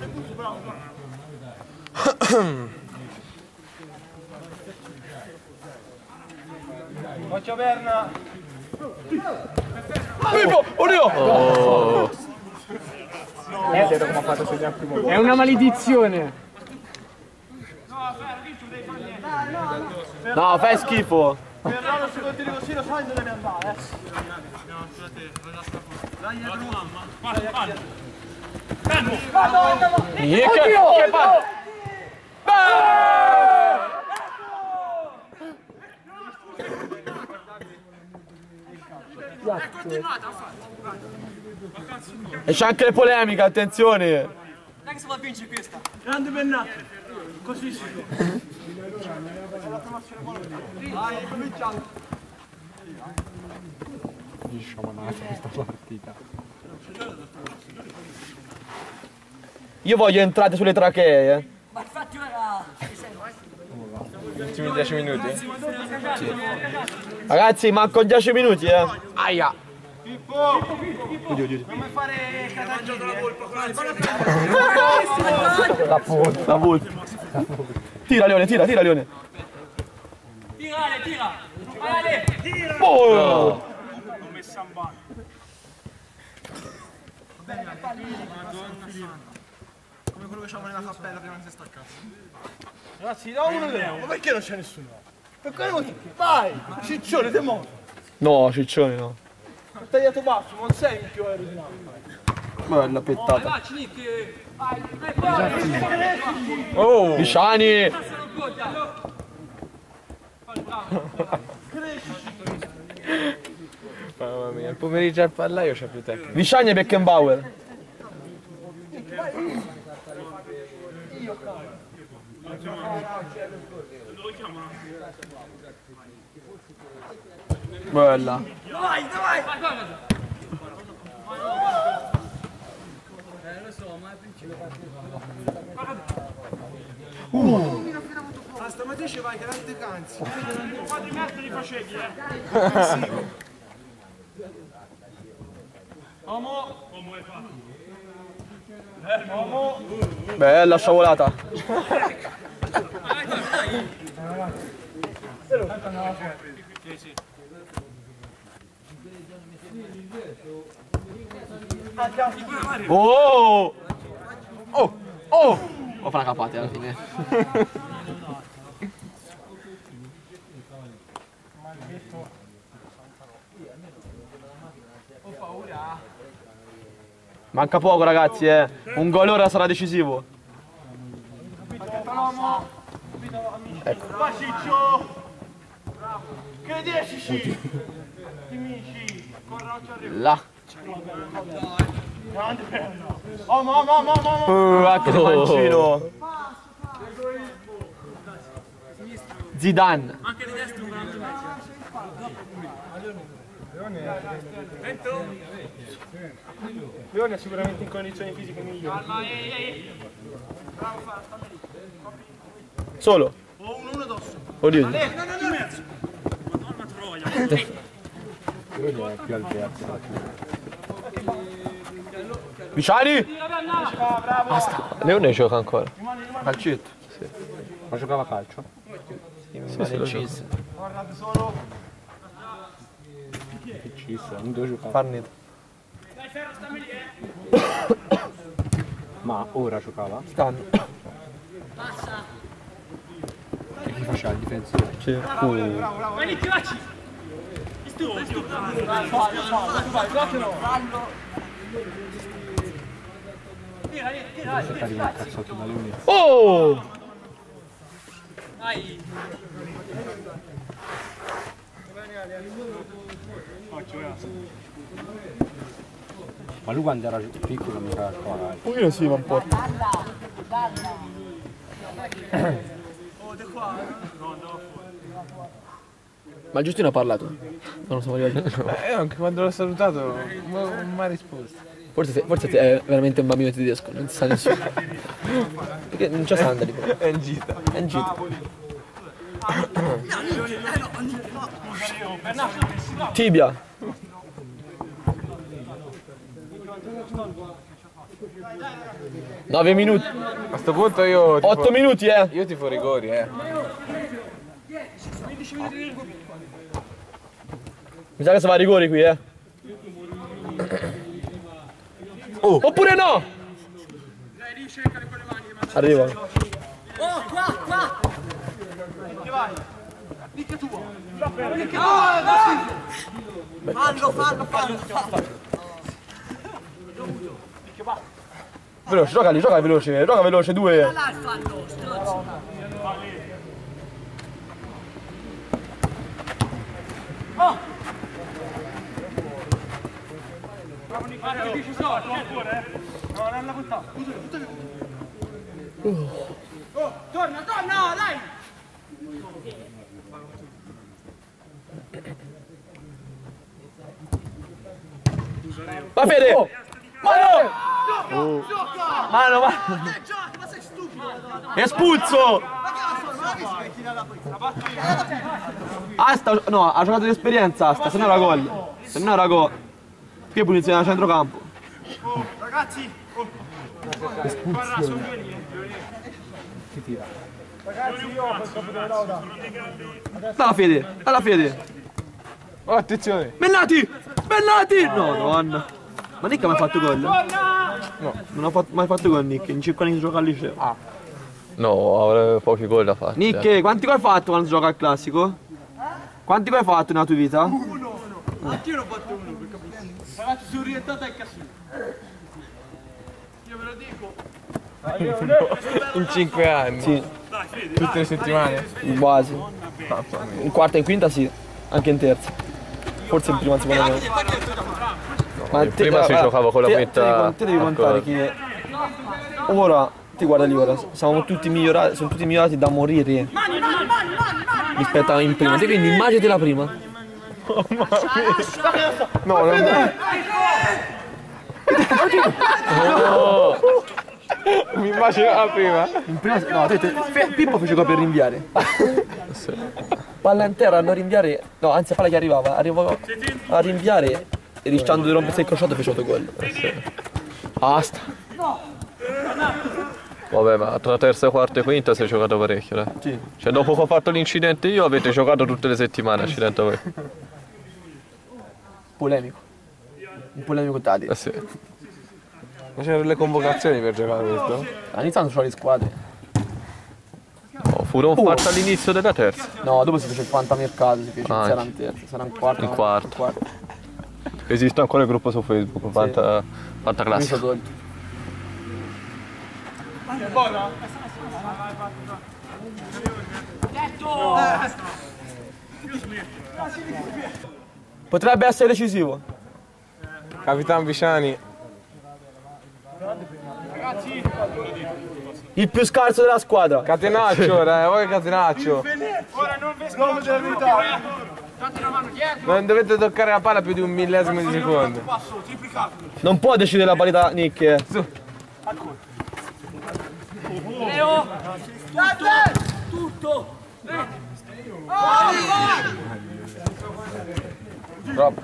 Faccio Berna! Pippo, oddio! È una maledizione. No, fai schifo. Ferraro, se continui così lo sai dove devi andare, eh? Dai, dietro mamma. Guarda, guarda. Che che fa? È continuata a fare. E c'è anche le polemiche, attenzione. Non è che si va a vincere questa. Grande Bernat. Così si fa. Vai, cominciamo. questa partita. Io voglio entrate sulle trachee, eh. Ma infatti ora... Gli ultimi dieci minuti? Sì. Ragazzi, manco dieci minuti, eh. Aia. Pippo! Oddio, oddio. Non mi fare mangiato la polpa con La polpa. La polpa. Tira Leone, tira, tira Leone. Tira Ale, tira! Vai Ale! Tira! Oh! L'ho messa in bagno. Come quello che c'aveva nella cappella prima che si staccasse. Ragazzi, da uno vediamo. Ma perché non c'è nessuno? Per quale motivo? Vai! Ciccione, te mo! No, Ciccione no. Ho tagliato basso, non sei il più aerodinamico. Bella pettata. Vai, Cinic! Vai! Vai! Oh! Pisciani! Mamma mia, il pomeriggio al pallaio c'è più tecnica. Visciani e Beckenbauer. Bella. Vai, vai! Ah, stamattina ci vai, grande canzi. Un po' di merda li facevi, eh. Omo! Omo hai fatto. Omo! Bella sciavolata. Oh! Oh! Oh! Ho fatto una capata alla fine. Manca poco ragazzi, eh. Un gol ora sarà decisivo. Ecco. Vai Ciccio! Che dici Ciccio? Amici, corra occhio arrivo. Là. Grande perna. Oh mamma mamma mamma. Uh, anche il mancino. Zidane. Anche di destra un grande Leone è sicuramente in condizioni fisiche migliori. Calma, ehi, ehi! Bravo Fara, stammi lì. Solo. Ho uno uno addosso. Oddio. Eh, no, no, no, mezzo. Madonna troia! Visciani. Bravo. Leone gioca ancora. Calcetto. Sì. Ma giocava a calcio? Sì, sì, lo gioca. Guardate solo. Ci non devo giocare. Farnito. Ma ora giocava? Stanno. E chi faceva il difensore? Sì. Uh. Vai lì, tiraci! Stu, stu! Vai, vai, tira, tira, Devo cercare di un cazzotto da lui. Oh! Dai! Ma lui quando era piccolo mi era qua. Un pochino sì, ma un po'. Ma Giustino ha parlato. Non lo so, Eh, anche quando l'ho salutato non mi ha risposto. Forse, forse è veramente un bambino tedesco, non sa nessuno. Perché non c'è sandali però. È in gita. È in gita. Tibia. Nove minuti. A sto punto io tifo, Otto minuti, eh. io tifo rigori, eh. Mi sa che si va a rigori qui, eh. Oh. Oppure no! Arriva. Oh, qua, qua! Fallo, fallo, fallo, fallo! Veloce, gioca lì, gioca veloce, gioca veloce, due. Là il fallo, strozzo! Oh, torna, torna, dai! Va Fede! Oh. Mano! Oh. Mano, mano! Ma sei stupido! Espulso! Asta, no, ha giocato di esperienza Asta, se no era gol. Se no era gol. Che punizione a centrocampo. Oh, ragazzi! Oh. Guarda, sono due lì. Chi tira? Ragazzi, io ho questo pedalauda. Dalla Fede, dalla Fede. Oh, attenzione! Bennati! Bennati! No, nonna. Ma Nick ha mai fatto gol? No, non ha fatto, mai fatto gol Nick, in cinque anni di gioca al liceo. Ah. No, avrei pochi gol da fare. Nick, eh. quanti gol hai fatto quando gioca al classico? Quanti gol hai fatto nella tua vita? Uno! Anch'io ne ho fatto uno, per capire. Ragazzi, sono orientato al casino. Io ve lo dico. In cinque anni? Sì. Tutte le settimane? Quasi. In quarta e in quinta sì, anche in terza. Forse in prima e in seconda no. Ma in prima si giocava con la te, quinta. Te, te devi contare che ora, ti guarda lì ora, siamo tutti migliorati, sono tutti migliorati da morire rispetto a in prima. Te quindi immaginati la prima. Oh mamma mia! No, non oh. Mi immagino la prima. In prima no, te, te, Pippo fece qua per rinviare. Sì. Palla in terra, a non rinviare. No, anzi la palla che arrivava, arrivava a rinviare e rischiando di rompersi il crociato fece autogol. Sì. Basta. Vabbè, ma tra terza, quarta e quinta si è giocato parecchio, eh? Sì. Cioè dopo che ho fatto l'incidente io avete giocato tutte le settimane, accidente voi. Polemico. Un polemico tale. Eh sì. Ma c'erano le convocazioni per giocare questo? Iniziando c'ho le squadre. No, furono Oh. fatte all'inizio della terza. No, dopo si fece il fantamercato, si fece, Ah, sarà in terza, sarà in quarta. in no, quarta. in quarta. Esiste ancora il gruppo su Facebook, Fanta, Fanta Mi sono Classica. tolto. Potrebbe essere decisivo. Capitan Viciani. Il più scarso della squadra. Catenaccio, dai, voi catenaccio. Ora non vescovo della verità. Date una mano dietro. Non dovete toccare la palla più di un millesimo di secondo. Passo, triplicato. Non può decidere la parità Nick. eh. Leo! Tutto! Troppo.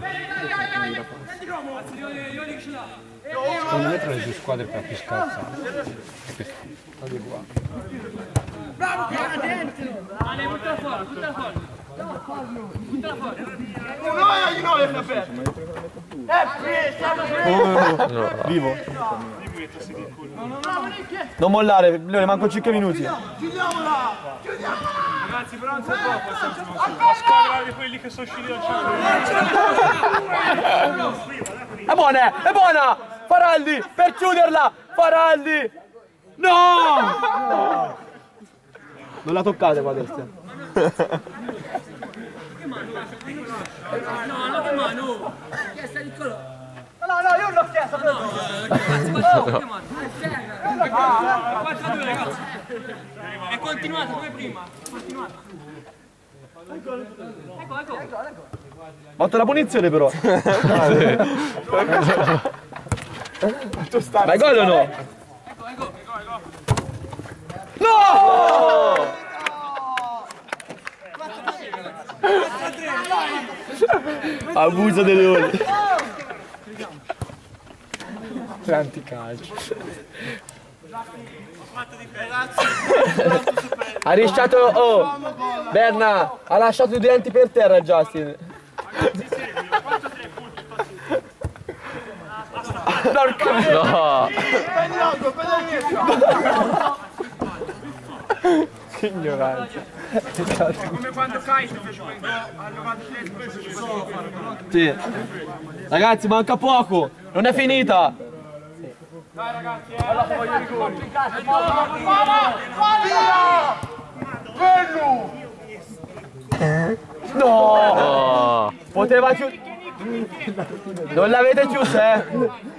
Secondo me tra le due squadre è più scarsa. Bravo, dentro! Ale, buttala fuori, buttala fuori! Vai di nuovo è aperto. È preso, Vivo. Non mollare, Leone, manco cinque minuti. Chiudiamola! Chiudiamola! Ragazzi, però non si può a squadrare quelli che sono usciti dal centro. È buona, è buona! Faraldi, per chiuderla! Faraldi! No! Non la toccate qua destra. No, no, che mano! Che stai di colore? No, no, io non l'ho chiesto, però. Ragazzi, guardate, che mano! quattro a due, ragazzi! È continuata come prima! È continuata! Ecco, ecco! Ho fatto la punizione però. Vai gol o no? Ecco, ecco! No! Abuso dei leoni. Anticalcio. Ha risciato, oh, Berna, ha lasciato i denti per terra Justin. No! Che ignoranza. Come quando Kite fece quel gol al novantasei ci poteva fare. Sì. Ragazzi, manca poco, non è finita. Dai ragazzi, eh! Allora voglio i rigori! No! Oh. Poteva chiudere. Non l'avete chiusa, eh?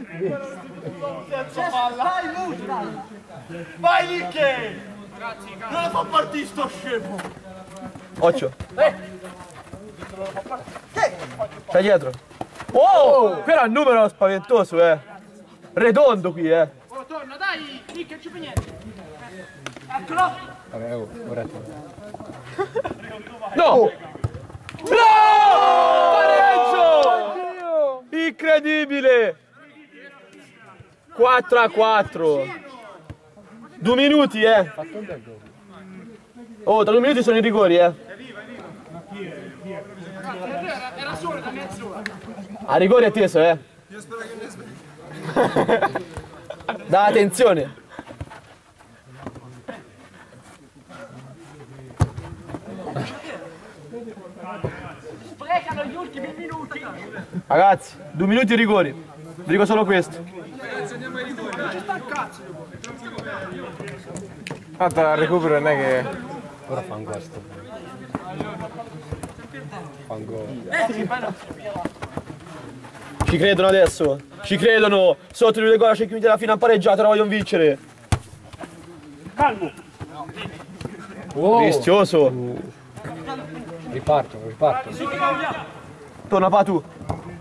Vai Nicche! Non la fa partire sto scemo! Occhio. Stai dietro. Oh! Però il numero è spaventoso, eh. Redondo qui, eh. Oh, torna, dai! Nicche, non ci fa niente! Eccolo! Vabbè, oh, ora ti... No! No! Pareggio! Incredibile! quattro a quattro. Due minuti, eh. Oh, tra due minuti sono i rigori, eh. Era solo da mezz'ora! A rigori è teso, eh. Da attenzione. Sprecano gli ultimi minuti! Ragazzi, due minuti rigori. Vi dico solo questo. Non ci sta il cazzo! Tanto al recupero non è che... Ora fa un questo. Fa un gol. Ci credono adesso. Ci credono. Sotto le gol, c'è chi della fine ha pareggiato, ora vogliono vincere. Calmo! Wow. Rischioso. Riparto, riparto. Torna pa tu.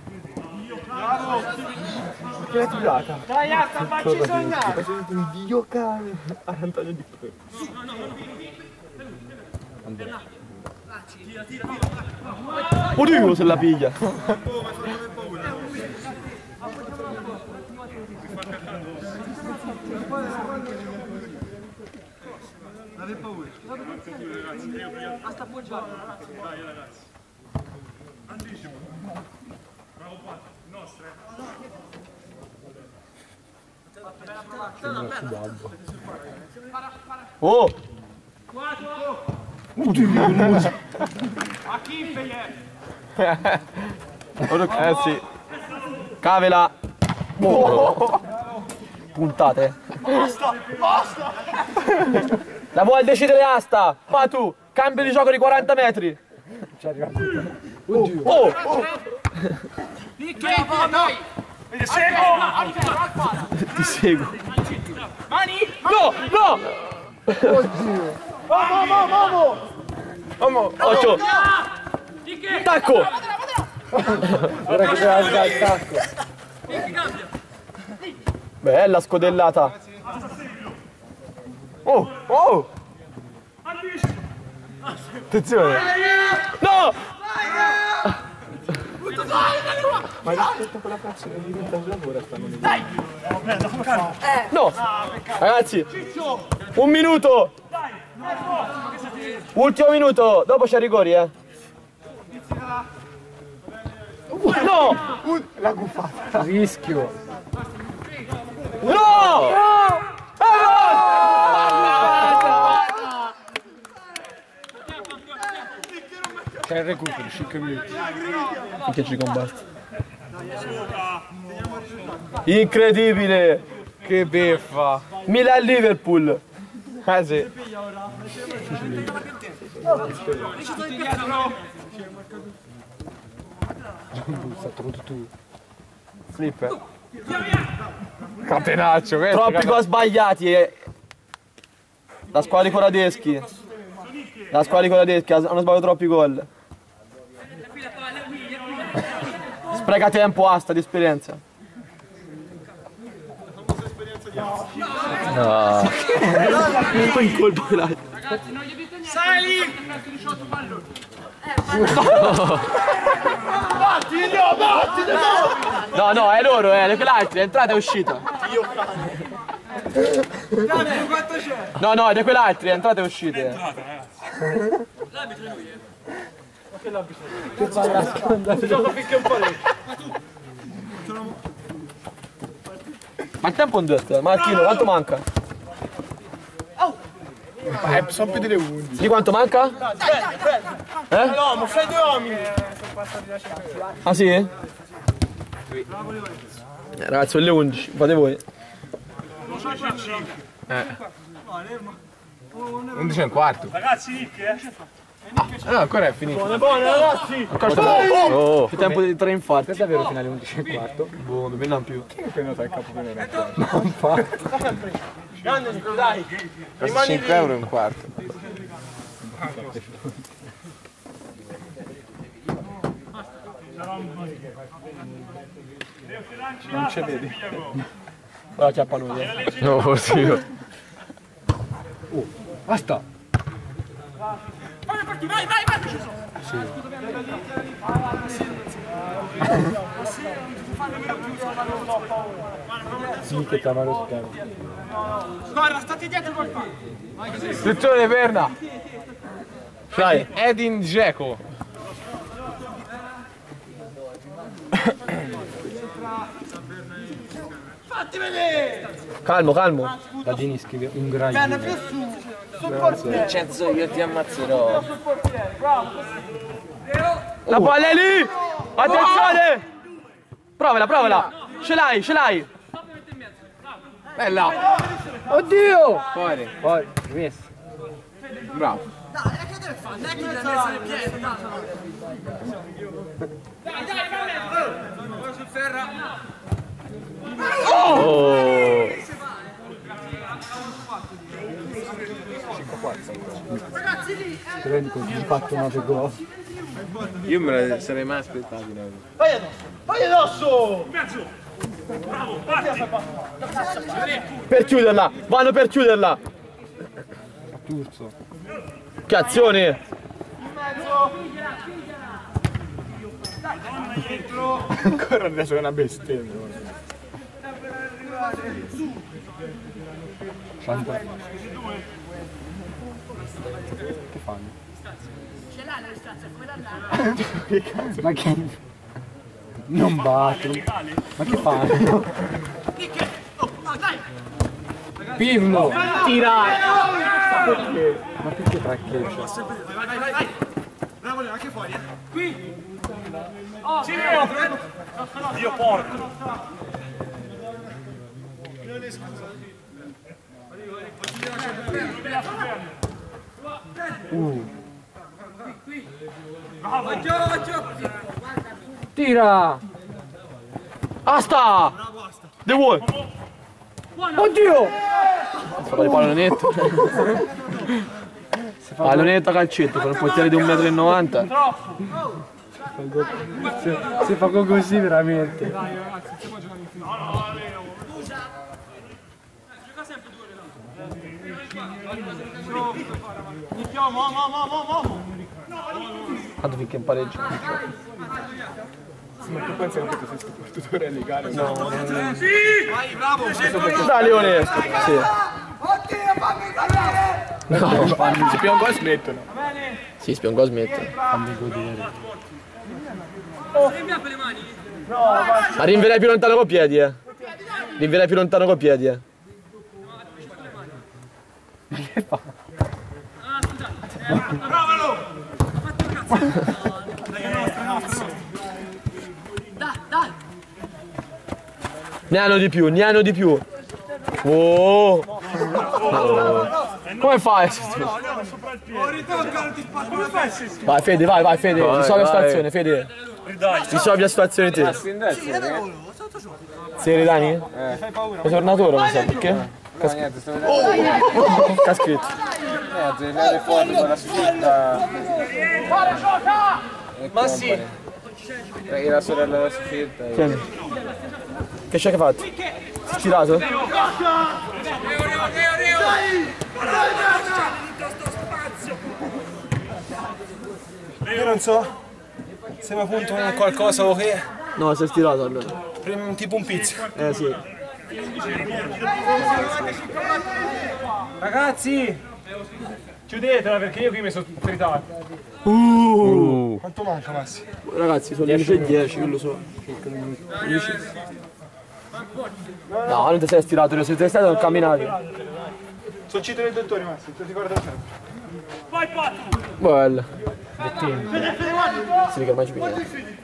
Che è tirata? Dai, Asta, facci sognare! Dio cane. Antonio Di Pietro. Oddio se la piglia. Date paura! Asta appoggiato! Dai ragazzi! Grandissimo! Bravo Pato! Nostre! Oh! quattro! A chi fai? Eh sì. Cavela. Oh. Puntate. Basta! Basta! La vuoi decidere Asta? Fa tu. Cambio di gioco di quaranta metri. Oddio. Oh! Nicche, dai! Seguo! Ti seguo. Mani! No! No! Vamo, vamo, vamo! Vamo! Occhio! Nicche! Tacco! Ora che deve alzare il tacco. Nicche, cambia! Bella scodellata. Oh! Oh! Attenzione. No! Ma rispetto a quella cazzo che diventa un lavoro stanno lì. No! Ragazzi! Un minuto! Ultimo minuto! Dopo c'è rigori, eh! No! La guffata. Rischio. No! No! C'è il recupero, cinque minuti. Finché ci combatte. Incredibile! Che beffa. Milan-Liverpool. Ah sì. Flipper. Catenaccio, questo. Troppi gol sbagliati. eh. La squadra di Coradeschi. La squadra di Coradeschi hanno sbagliato troppi gol. Spreca tempo, asta di esperienza. No. Poi in colpo quella. Stai lì! No, no, è loro, è quell'altro, è entrata e uscita. No, no, è di quell'altro, è entrata e uscita. Ma il tempo è un detto, Marchino, quanto manca? Eh, sono più delle undici. Di quanto manca? Eh? No, ma fai due uomini! Ah sì? Eh, ragazzi, sono le undici, fate voi. undici e un quarto. Ragazzi, Nick, eh! Ah, no, ancora è finito. Buone, buone, ragazzi! Oh, più tempo di tre infarti. È davvero finale undici e quarto? Boh, non non più. Chi è che nota il capo per me? Non fa. Grande, Nico, dai! Costa cinque euro e un quarto. Non c'è vedi. Ora chiappa lui. eh. No, oddio. Basta. Vai, vai, vai, vai! Sì, che Tamaro schermo. Guarda, state dietro qualcuno! Sezione Verna. Dai. Edin Dzeko. Fatti vedere! Calmo, calmo. Ladini scrive un Bene, graglio. più su! Sul portiere! Vincenzo, io ti ammazzerò. Sul portiere, bravo! La palla è lì! Attenzione! Provala, provala! Ce l'hai, ce l'hai! Bella. Oddio! Fuori. Poi, rimesso. Bravo. Dai, che deve fare? Non è che deve essere in piedi, dai! Dai, dai, dai! Ora sul ferro! Oh! Ragazzi, lì! Ti rendi conto? Hai fatto nove gol. Io me la sarei mai aspettato. No? Vai addosso! Vai addosso! In mezzo! Bravo, parti! Per chiuderla! Vanno per chiuderla! Turzo. Che azione! In mezzo! Dentro! Ancora adesso è una bestemmia. Santa. Che fanno? Ce l'hai la distanza, come l'andare? Che cazzo? Ma che... Non battono. Ma che fanno? Oh, dai! Pirlo! Tira! Ma perché traccheggia? Vai, vai, vai, vai! Bravo, Leo, anche fuori, eh! Qui! Oh, sì, dentro! Dio porco! Uh. Bravo! Giorgio! Tira! Asta! De vuoi? Oddio! Fa di pallonetto. Pallonetto a calcetto con un portiere di un metro e novanta. Si, si fa così veramente. Iniziamo, mo, mo, mo, mo, mo! Tanto finché in pareggio. Ma tu pensi che questo tutore legale? No, no, no. Sì! Vai, bravo! Dai Leone! Sì. Oddio, fammi cadere! No, Se più un gol smettono. sì, Spiongo smette. Fammi godere. Ma rinvierai più lontano con i piedi, eh. Rinvierai più lontano con i piedi, eh. Ne hanno di più, ne hanno di più. Oh. Oh. Come fai? Vai Fede, vai, vai Fede, Vai, risolvi la vai. situazione, Fede. Risolvi la situazione te. Sei Redani? Eh. Sei tornato ora, mi sa, perché? No, niente, sto vedendo. Che ha scritto? Eh, a girare fuori con la sfida. Ma sì! Perché la sorella della sfida. Tieni. Che c'è che ha fatto? Si è tirato? Io non so se mi punto con qualcosa o che. No, si è tirato allora. Prima tipo un pizzico. Eh sì. Ragazzi! Chiudetela perché io qui mi sono fritato. Uh. Quanto manca Massi? Ragazzi, sono le undici e dieci, io lo so. undici. No, non ti sei stirato, se sei stato non camminavi. Sono cito del dottore Massi, ti ricordo sempre. Bella. Si che ormai ci pigliamo.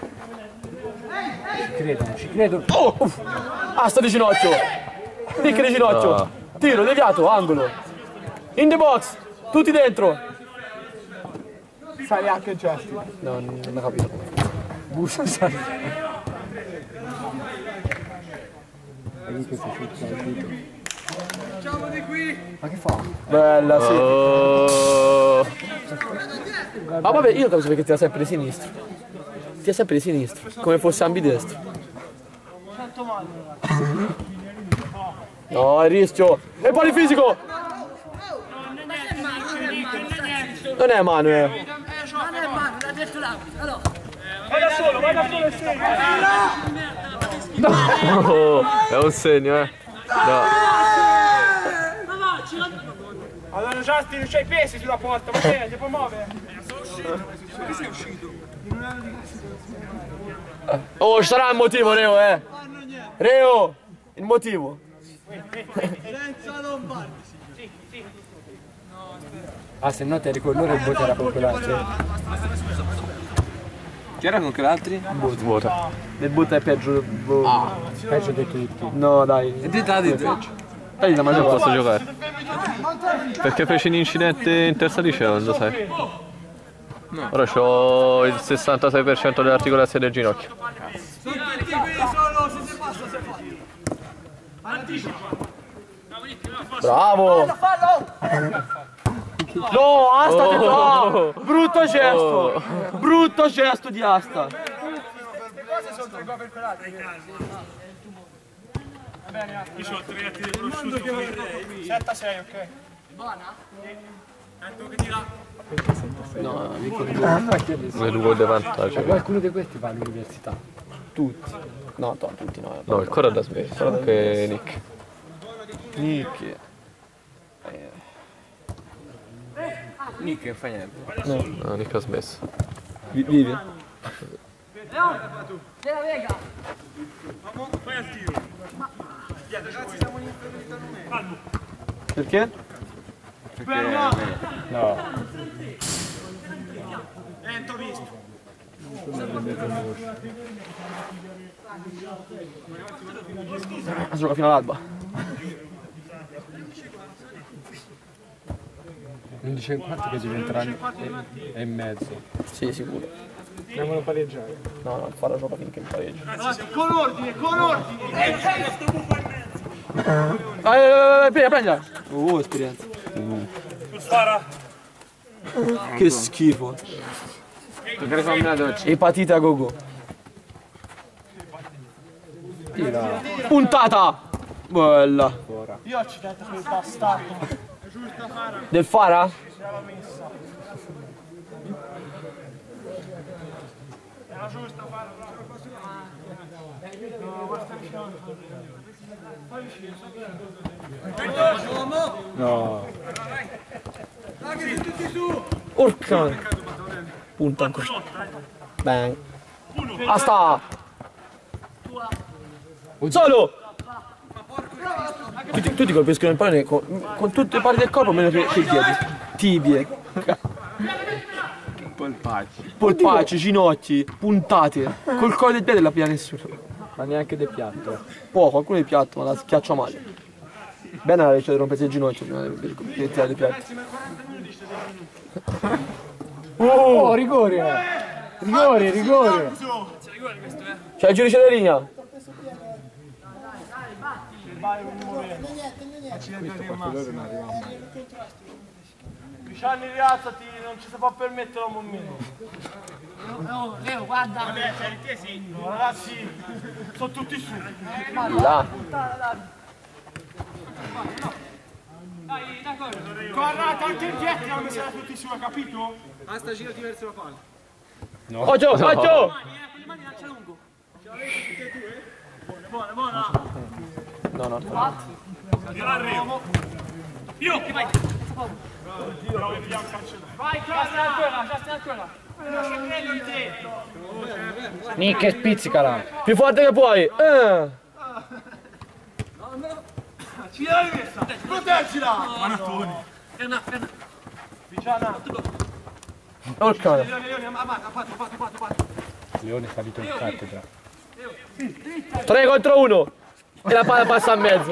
Ci credo, ci credo. Oh! Uff. Ah, sta di ginocchio! Picca di ginocchio! No. Tiro, deviato, angolo! In the box! Tutti dentro! Sali anche in gesto. No, non ho capito. Bussa, sai. Vedi questo ma che fa? Bella, sì. Oh. Ma vabbè, io capisco perché tira sempre di sinistro. Tira sempre di sinistro, come fosse ambidestro. No, è rischio! E poi fisico! Non è mano, eh. Non è mano, l'ha detto l'arbitro. Allora. Vai da solo, vai da solo e segui. Oh, è un segno, eh. No. Allora Justin, c'hai i pesi sulla porta, va bene, ti puoi muovere. Sono uscito. Perché sei uscito? Oh, ci sarà il motivo, Reo, eh. Reo, il motivo. Senza lombardi. Sì, sì. Ah, se no te ricordo loro il voto era con quell'altro. Chi era con quell'altri? Vuota. Il butta è peggio. Boh. Ah, peggio di tutti. No, dai. E te dai peggio. Dai, la Non mangiare. posso giocare. Perché feci un incidente in terza liceo, non lo sai. Ora ho il sessantasei per cento delle articolazioni del ginocchio. Bravo! No, Asta che Oh. fa! Brutto gesto! Brutto gesto di Asta! Io ho tre atti di prosciutto. sette a sei, ok. No, Le due di vantaggio. Qualcuno di questi va all'università. tutti. No, to- tutti no. No, il Corrado ha smesso, anche Nick. Nick. Nick non fa niente. No, Nick ha smesso. Vi- Vivi? Della Vega. Fai al tiro. Ragazzi, siamo in inferno. Perché? No. Eh, t'ho visto. Gioca fino all'alba. undici e un quarto che diventeranno e, e mezzo. Sì, sicuro. Andiamo a pareggiare. No, no, farà gioca finché in pareggio. Con ordine, con ordine. Vai, vai, vai, vai, prendi, prendila. Uh, esperienza. Spara. Che schifo. Tu che fammi una doccia. Epatite a gogo. Tira. Puntata! Bella. Io ho accidentato quel bastardo. Del Fara? Era giusta fare. No. Urca! Punta ancora. Bang. Basta! Solo! Tutti, tutti colpiscono il pallone con, con tutte le parti del corpo meno che, che i piedi. Tibie. Polpacci. Polpacci, ginocchi, puntate. Col collo del piede la pia nessuno. Ma neanche del piatto. Può, qualcuno del piatto, ma la schiaccia male. Bene la legge di rompersi il ginocchio prima di di tirare il piatto. Oh, rigore! Rigore, rigore! C'è il giudice della linea. Luciani, rialzati, non ci si può permettere un momento. Oh, Leo, guarda. Vabbè, te sì. No, ragazzi, sono tutti su. Là. Dai, d'accordo. Guardate anche il dietro, non mi sarà tutti su, hai capito? Basta, girati verso la palla. No. Occhio, occhio! Con le mani lancia lungo. Buona, buona. No, no. Io l'arrivo. Io, che vai. Vai, Giastin ancora, Giastin ancora. Nick, spizzicala. Più forte che puoi. Eh. Ci dai questa. Proteggila. Manattoni. Ferna, ferna. Viciana. Orca. Leone, Leone, ammazza, fatto, fatto, fatto, fatto. Leone è salito in cattedra. tre contro uno. E la palla passa a mezzo.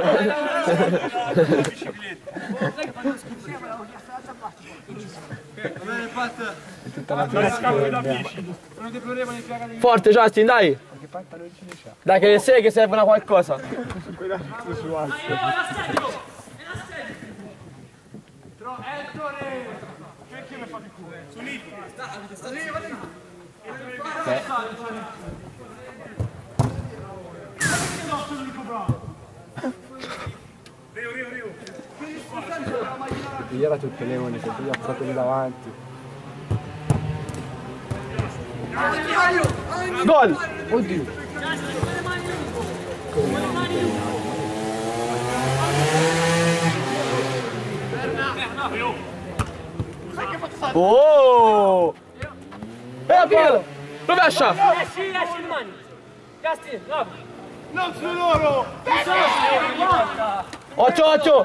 Forte Justin, dai! Dai che sei che servono a qualcosa. Ettore! Perché mi fate il culo? Sunito! Sta lì, va lì! Rio, Rio, Rio! Ieri era tutto Leone, se tu gli ha fatto lì davanti. Gol! Oddio! Oh! E la palla! Rovescia! Esci, esci le mani. Justin, bravo. Non su loro! Occhio, occhio!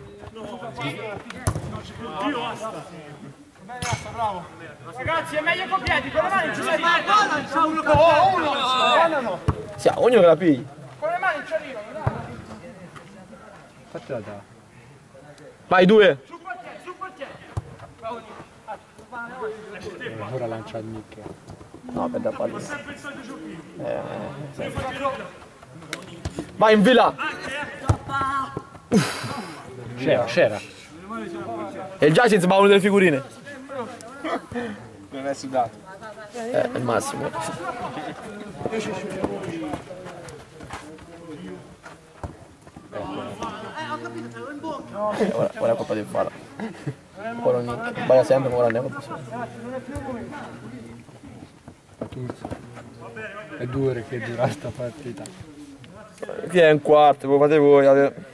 Bravo! Ragazzi, è meglio con piedi, con le mani ci arrivano! Oh, uno! Guarda no! Sì, ognuno che la pigli. Con le mani ci arrivano, dai! Fatela da. Vai, due! Su portiere, su portiere! E ora lancia il Nick. No, per da palla. Sempre il solito giochino! Eh, vai in villa! C'era, c'era. E il Justin sbava una delle figurine. Non è sudato. Eh, è il massimo. Eh, ora, ora è colpa del faro. Ora Nick. Sbaglia sempre, ma ora ne è colpa sua. È dura che dura sta partita. Qui è un quarto, lo fate voi. Ave...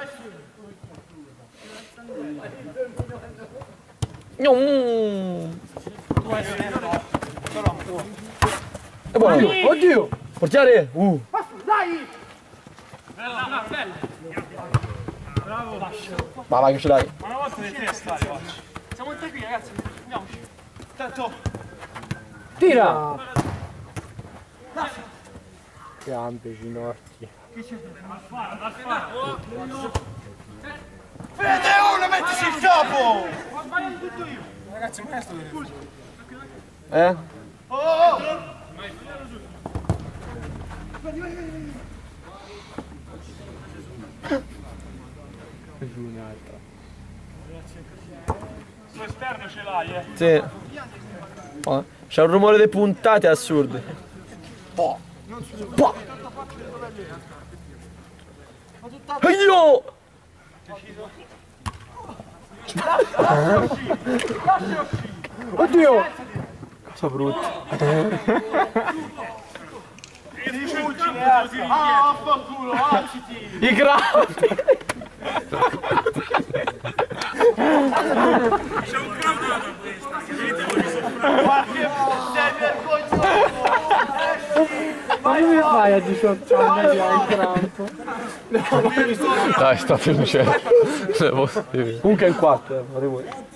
Mm. È buono. Oddio! Portiere! Uh. Dai! Bella, bella. Bravo! Ma vai che ce l'hai. Ma una volta di testa, faccio! Siamo tutti qui, ragazzi. Andiamoci. Tanto! Tira! Gambe, ginocchi. Vede uno, mettici il capo! Ho sbagliato tutto io! Ragazzi, ma è sto vedere. Eh? Oh, oh! Giù un'altra. Su esterno ce l'hai, eh! Sì. Oh, c'è un rumore di puntate assurdo. Po. Po. Aiuto! Oddio! Cosa brutto. E ti fuggi, ne alza! Ah, affanculo, alziti! I grandi! C'è un fai a diciotto anni in campo? Dai, sta vincendo. Comunque è in quattro, eh,